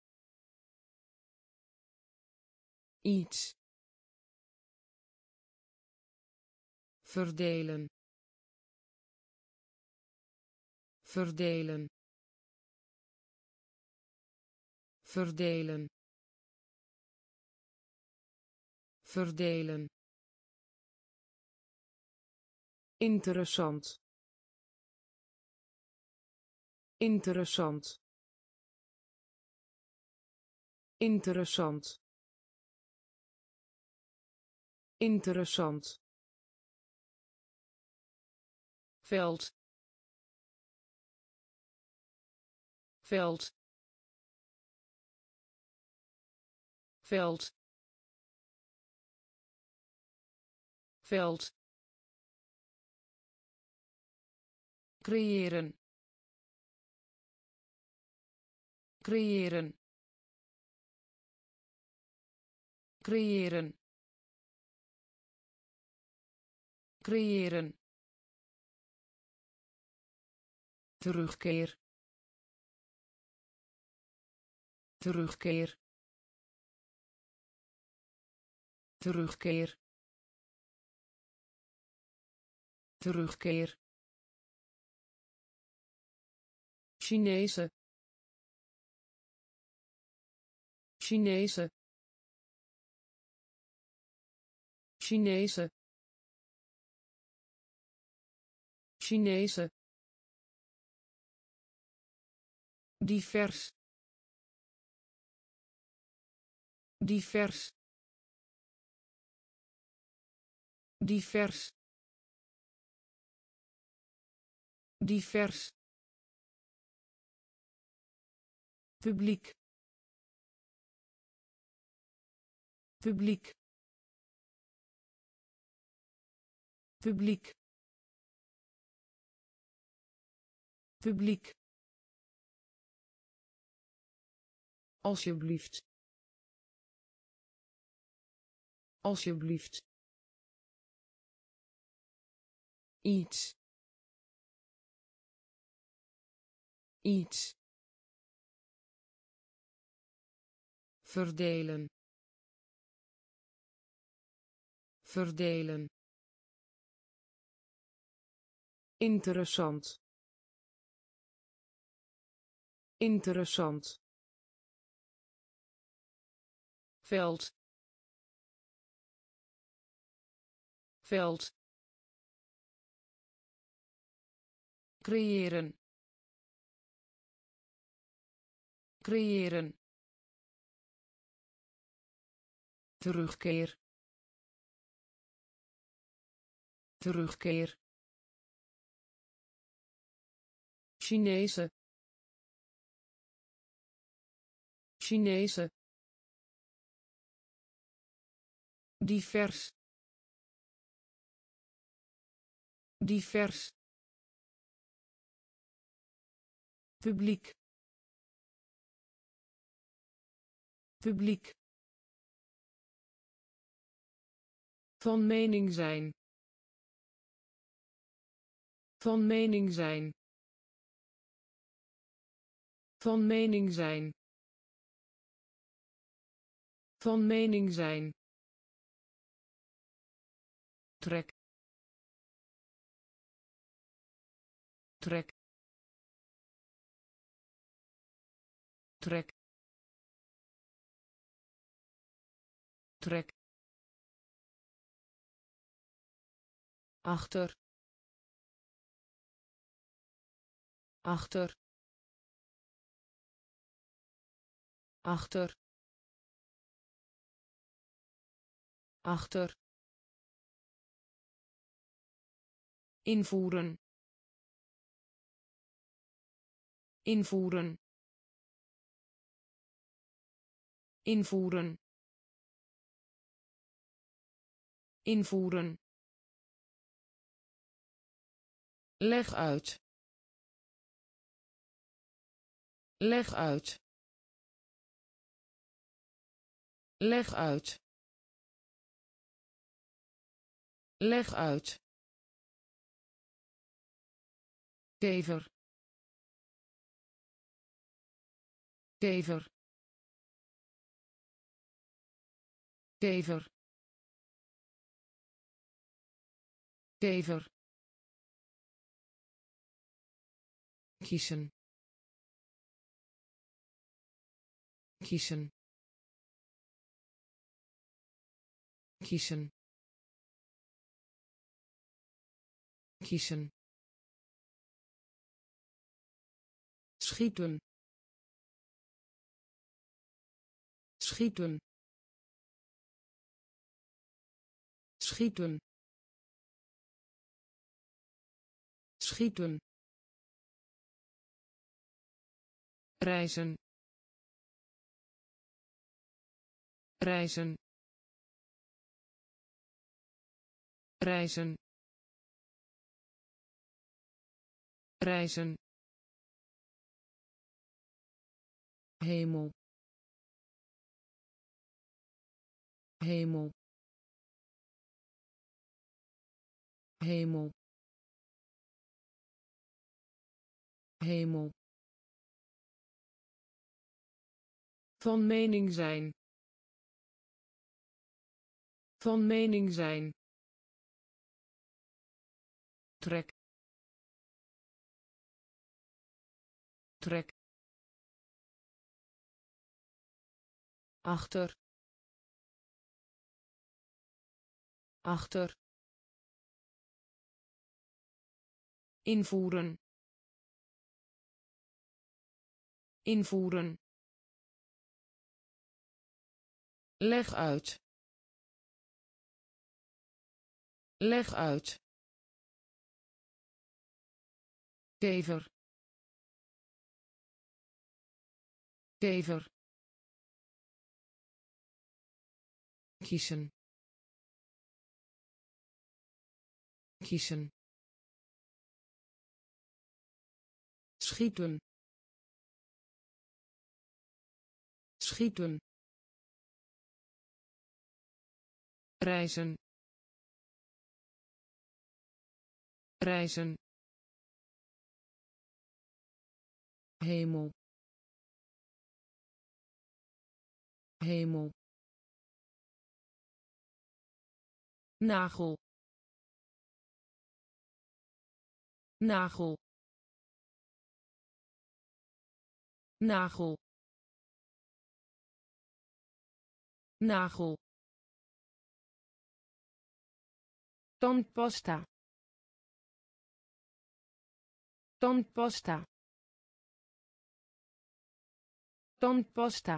Speaker 1: iets, verdelen, verdelen, verdelen, verdelen, interessant, interessant, interessant, interessant, veld, veld, veld, veld, creëren, creëren, creëren, creëren, terugkeer, terugkeer, terugkeer, terugkeer, Chinese, Chinese, Chinese Chinese divers divers divers divers publiek publiek publiek publiek alsjeblieft alsjeblieft iets iets verdelen verdelen interessant interessant veld veld creëren creëren terugkeer terugkeer Chinese Chinese divers divers publiek publiek van mening zijn van mening zijn van mening zijn van mening zijn trek trek trek trek achter achter achter achter invoeren invoeren invoeren invoeren leg uit leg uit leg uit leg uit kever kever kever kever kiezen kiezen kiezen kiezen schieten schieten schieten schieten reizen reizen reizen reizen hemel hemel hemel hemel van mening zijn van mening zijn trek trek achter achter, invoeren, invoeren, leg uit, leg uit, kever, kever, kiezen, kiezen, schieten, schieten, reizen, reizen, hemel, hemel, nagel, nagel, nagel, nagel, tandpasta, tandpasta, tandpasta,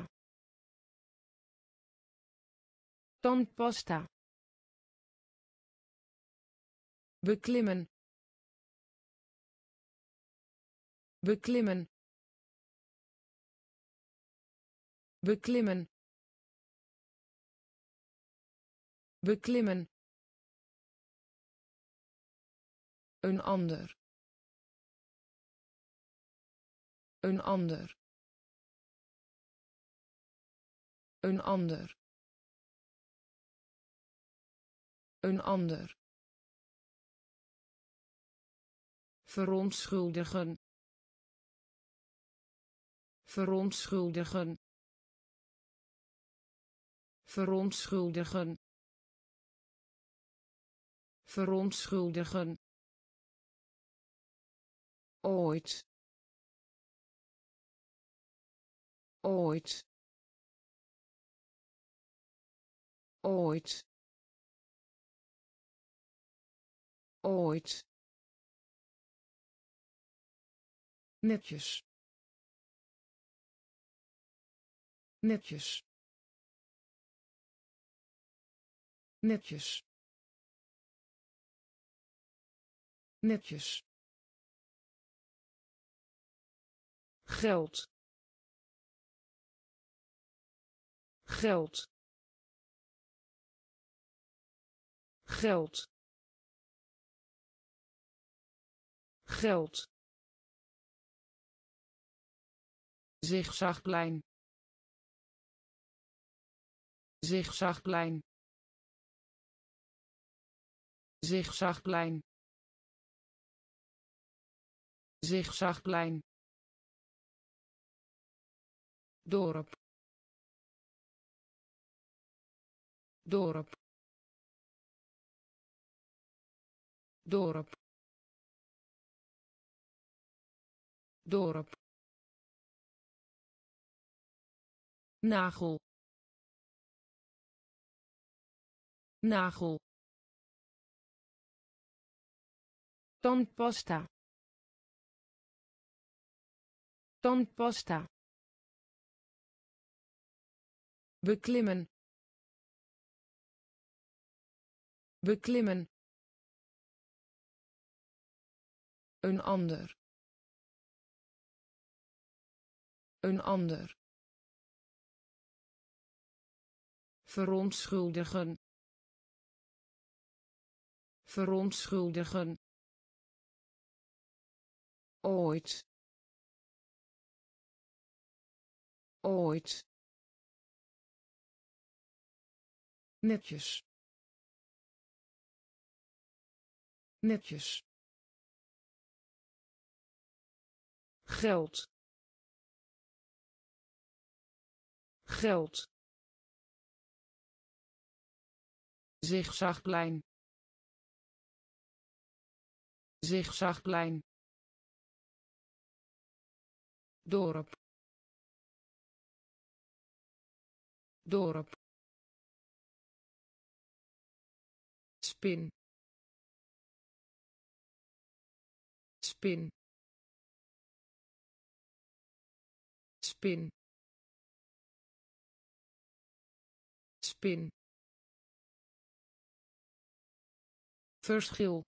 Speaker 1: tandpasta, beklimmen, beklimmen, beklimmen, beklimmen, een ander, een ander, een ander, een ander, verontschuldigen, verontschuldigen, verontschuldigen, verontschuldigen, ooit, ooit, ooit, ooit, netjes, netjes, netjes, netjes, geld, geld, geld, geld, zigzagplein, zigzagplein, zigzagplein, zigzagplein, dorp, dorp, dorp, dorp, nagel, nagel, tandpasta, tandpasta, beklimmen, beklimmen, een ander, een ander, verontschuldigen, verontschuldigen, ooit, ooit, netjes, netjes, geld, geld, zigzagplein, zigzagplein, dorp, dorp, spin spin spin spin verschil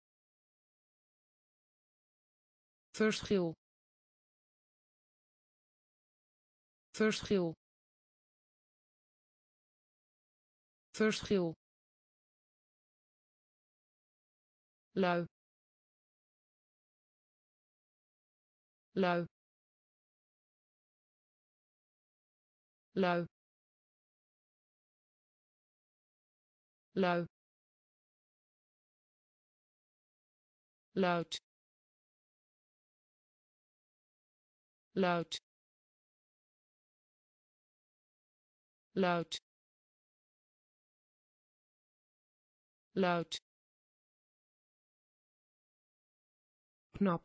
Speaker 1: verschil verschil verschil lui lui lui lui luid luid luid luid knap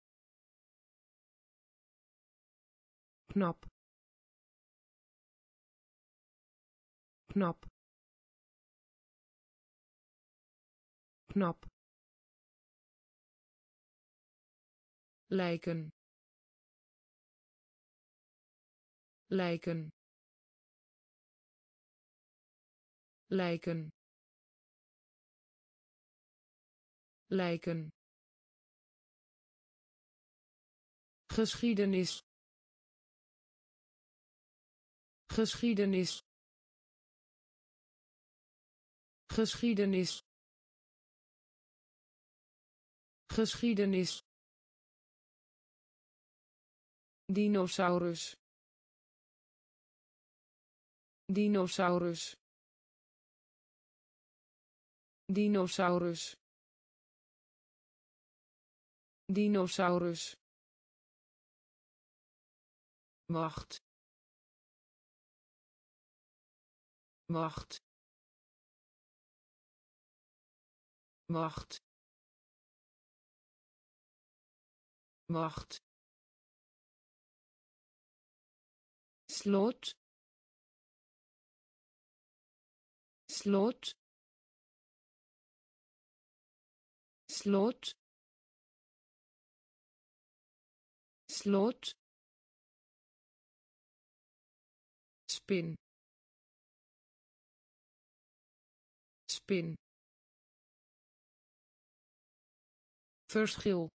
Speaker 1: knap knap knap lijken lijken lijken lijken geschiedenis geschiedenis geschiedenis geschiedenis dinosaurus dinosaurus dinosaurus dinosaurus wacht wacht wacht wacht slot slot slot slot spin spin verschil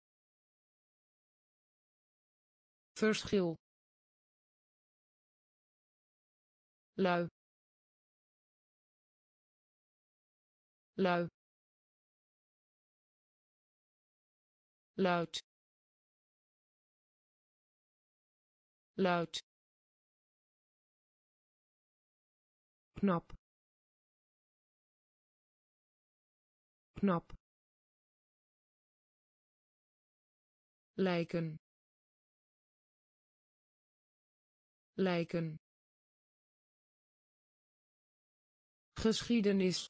Speaker 1: verschil lui lui luid luid knap knap lijken lijken geschiedenis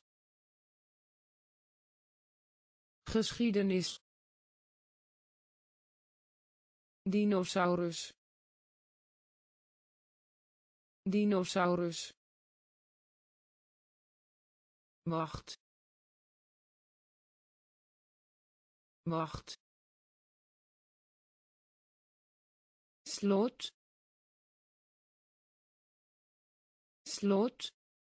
Speaker 1: geschiedenis dinosaurus dinosaurus wacht wacht slot slot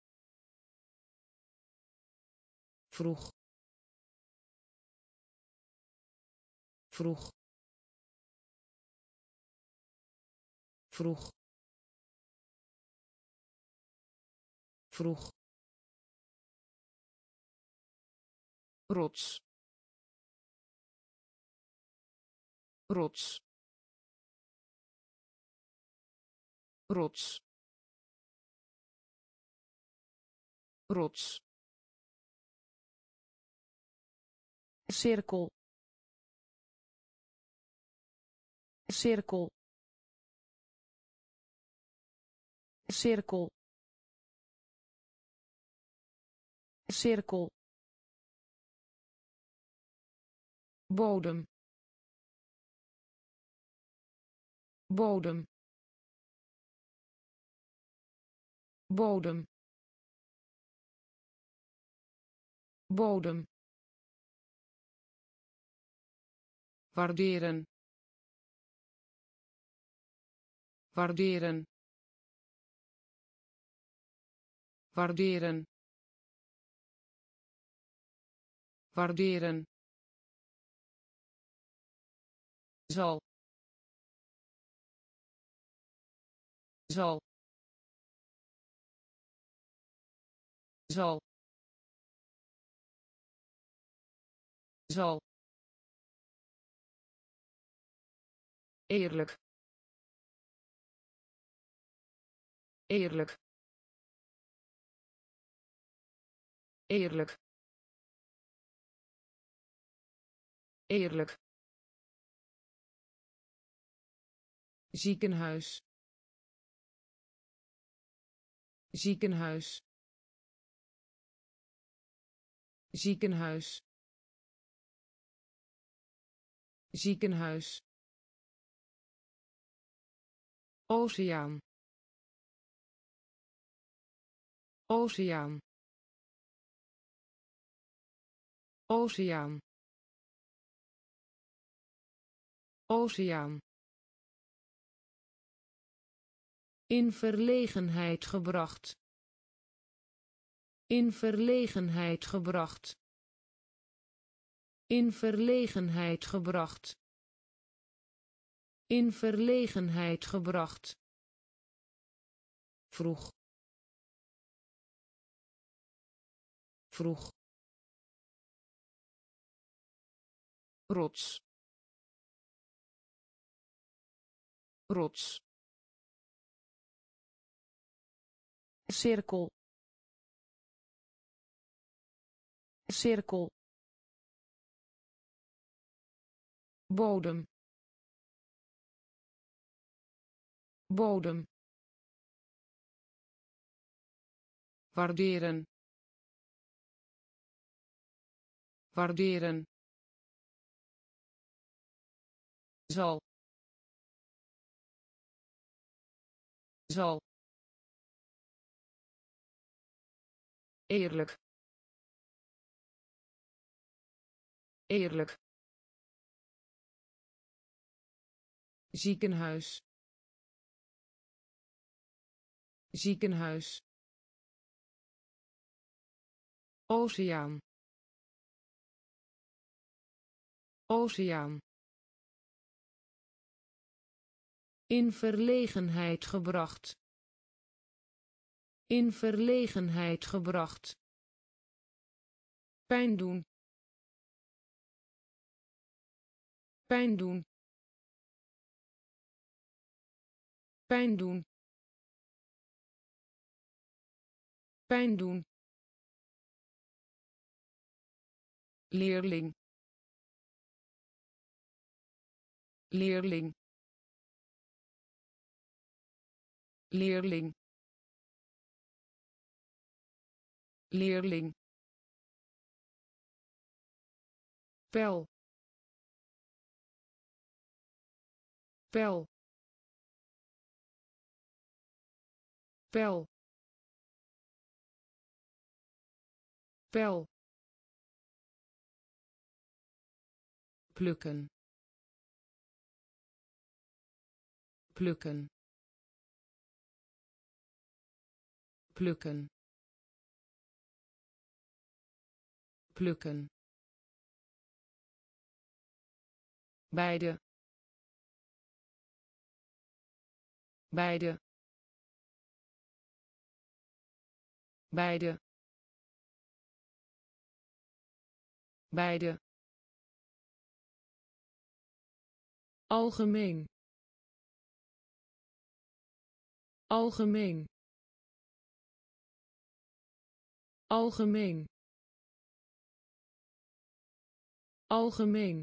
Speaker 1: vroeg vroeg vroeg vroeg rots rots rots rots cirkel cirkel cirkel cirkel bodem bodem bodem bodem,
Speaker 2: waarderen, waarderen, waarderen, waarderen, zal, zal, zal, zal, eerlijk, eerlijk, eerlijk, eerlijk, ziekenhuis, ziekenhuis, ziekenhuis, ziekenhuis, oceaan, oceaan, oceaan, oceaan, in verlegenheid gebracht, in verlegenheid gebracht, in verlegenheid gebracht, in verlegenheid gebracht, vroeg, vroeg, rots, rots,
Speaker 1: cirkel, cirkel, bodem, bodem,
Speaker 2: waarderen, waarderen, zal, zal, eerlijk, eerlijk, ziekenhuis, ziekenhuis, oceaan, oceaan,
Speaker 1: in verlegenheid gebracht, in verlegenheid gebracht, pijn doen, pijn doen, pijn doen, pijn doen,
Speaker 2: leerling, leerling, leerling, leerling,
Speaker 1: pijl, pijl, pijl, pijl,
Speaker 2: plukken, plukken, plukken, plukken, beide, beide, beide, beide,
Speaker 1: algemeen, algemeen, algemeen, algemeen,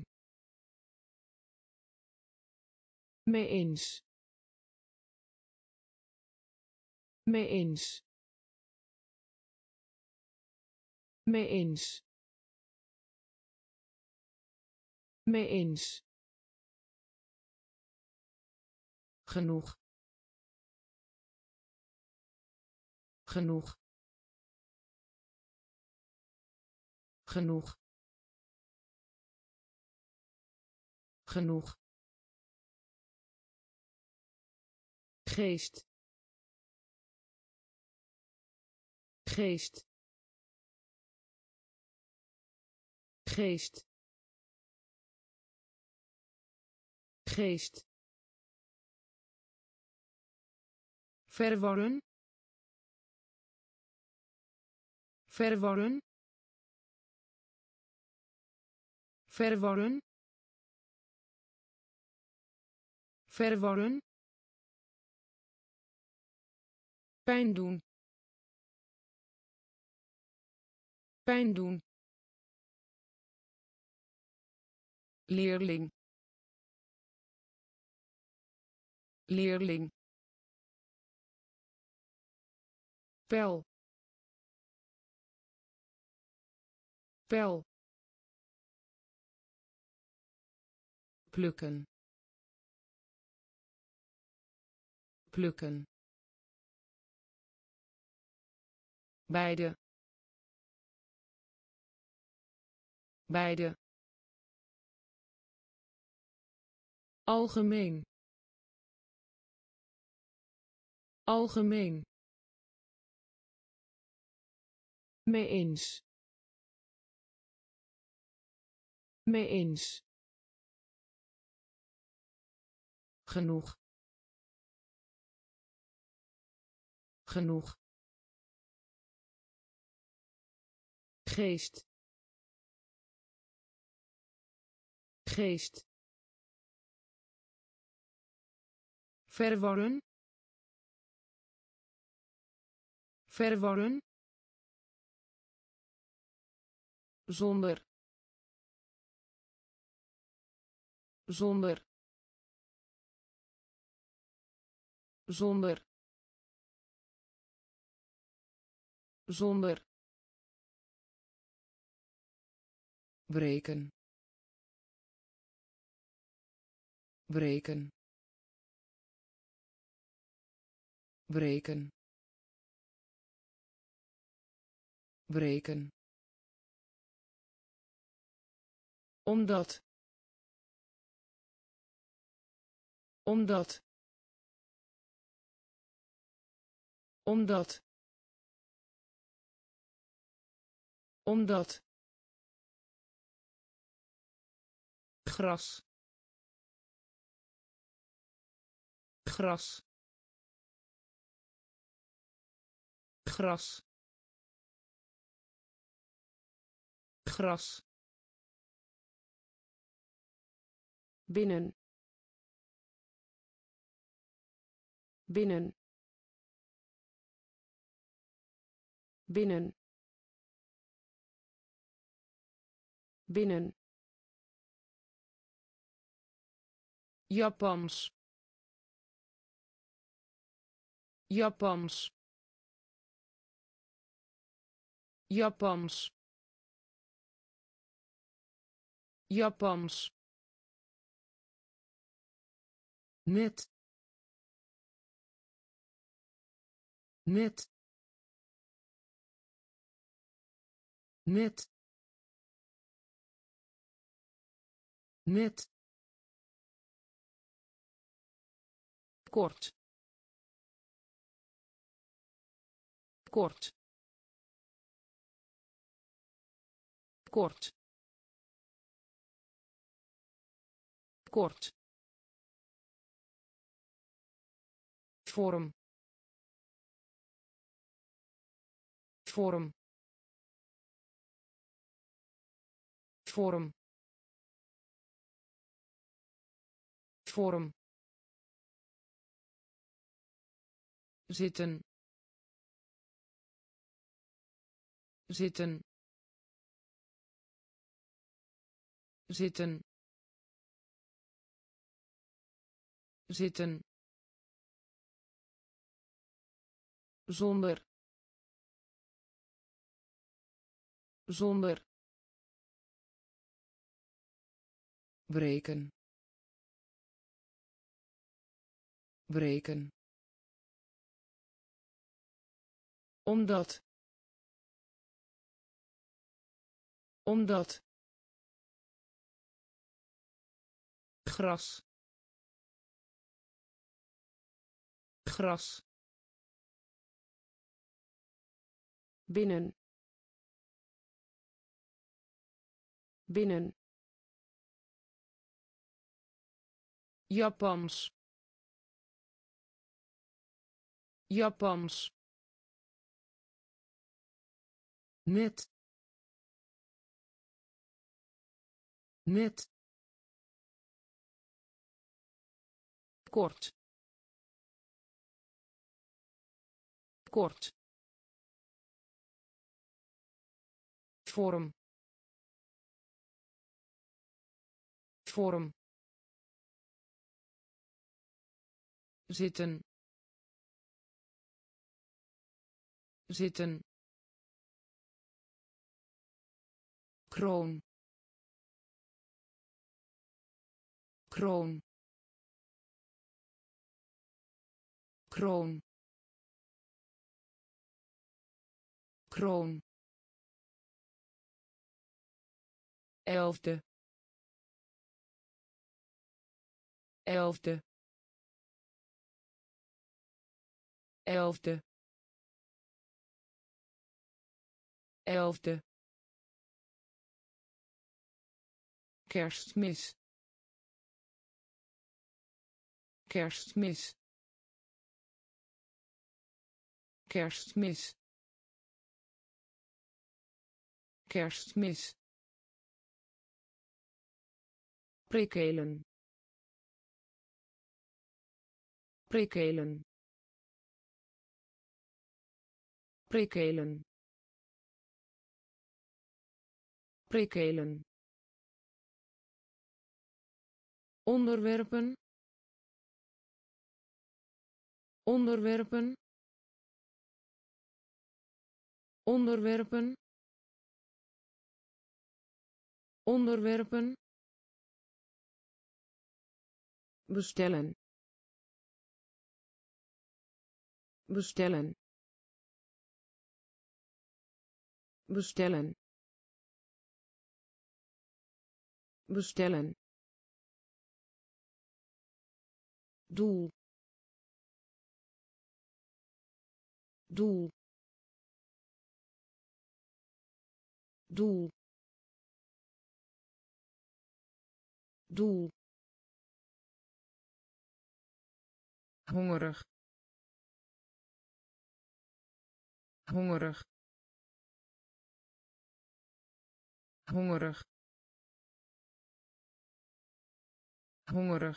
Speaker 1: mee eens, mee eens, mee eens, mee eens,
Speaker 2: genoeg, genoeg, genoeg genoeg
Speaker 1: geest geest geest geest verworren verworren verworren verworren pijn doen pijn doen leerling leerling pijl pijl plukken plukken beide beide algemeen algemeen mee eens mee eens
Speaker 2: genoeg genoeg
Speaker 1: geest geest
Speaker 2: verworren verworren zonder zonder zonder zonder breken breken breken breken omdat omdat omdat omdat gras gras gras gras binnen binnen binnen binnen Japans Japans Japans Japans net net net net kort kort kort kort vorm vorm vorm vorm zitten zitten zitten zitten zonder zonder breken breken omdat
Speaker 1: omdat
Speaker 2: gras gras
Speaker 1: binnen binnen
Speaker 2: Japans Japans net net
Speaker 1: kort kort
Speaker 2: vorm vorm zitten zitten kroon kroon kroon kroon elfde elfde elfde elfde kerstmis kerstmis kerstmis kerstmis
Speaker 1: prikkelen prikkelen prikkelen prikkelen onderwerpen onderwerpen onderwerpen onderwerpen bestellen bestellen bestellen bestellen doel doel doel doel
Speaker 2: hongerig hongerig hongerig hongerig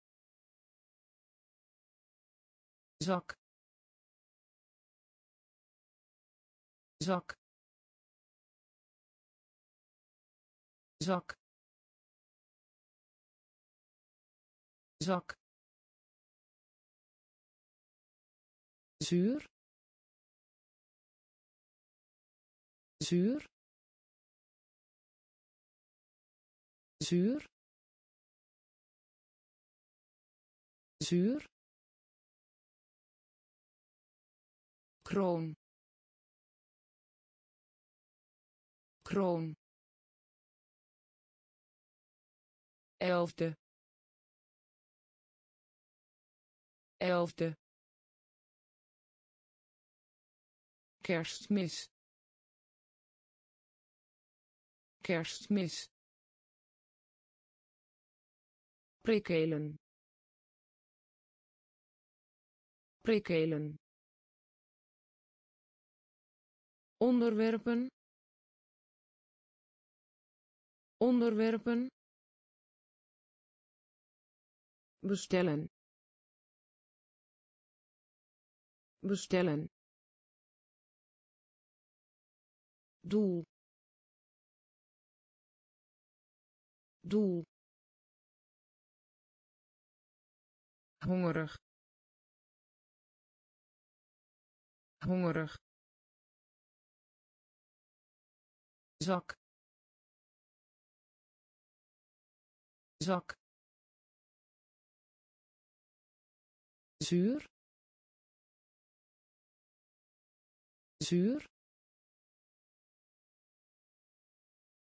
Speaker 1: zak zak zak zak
Speaker 2: zuur zuur zuur zuur
Speaker 1: kroon kroon
Speaker 2: elfde elfde
Speaker 1: kerstmis
Speaker 2: kerstmis
Speaker 1: prikkelen prikkelen onderwerpen onderwerpen bestellen bestellen doel doel
Speaker 2: hongerig hongerig
Speaker 1: zak zak
Speaker 2: zuur zuur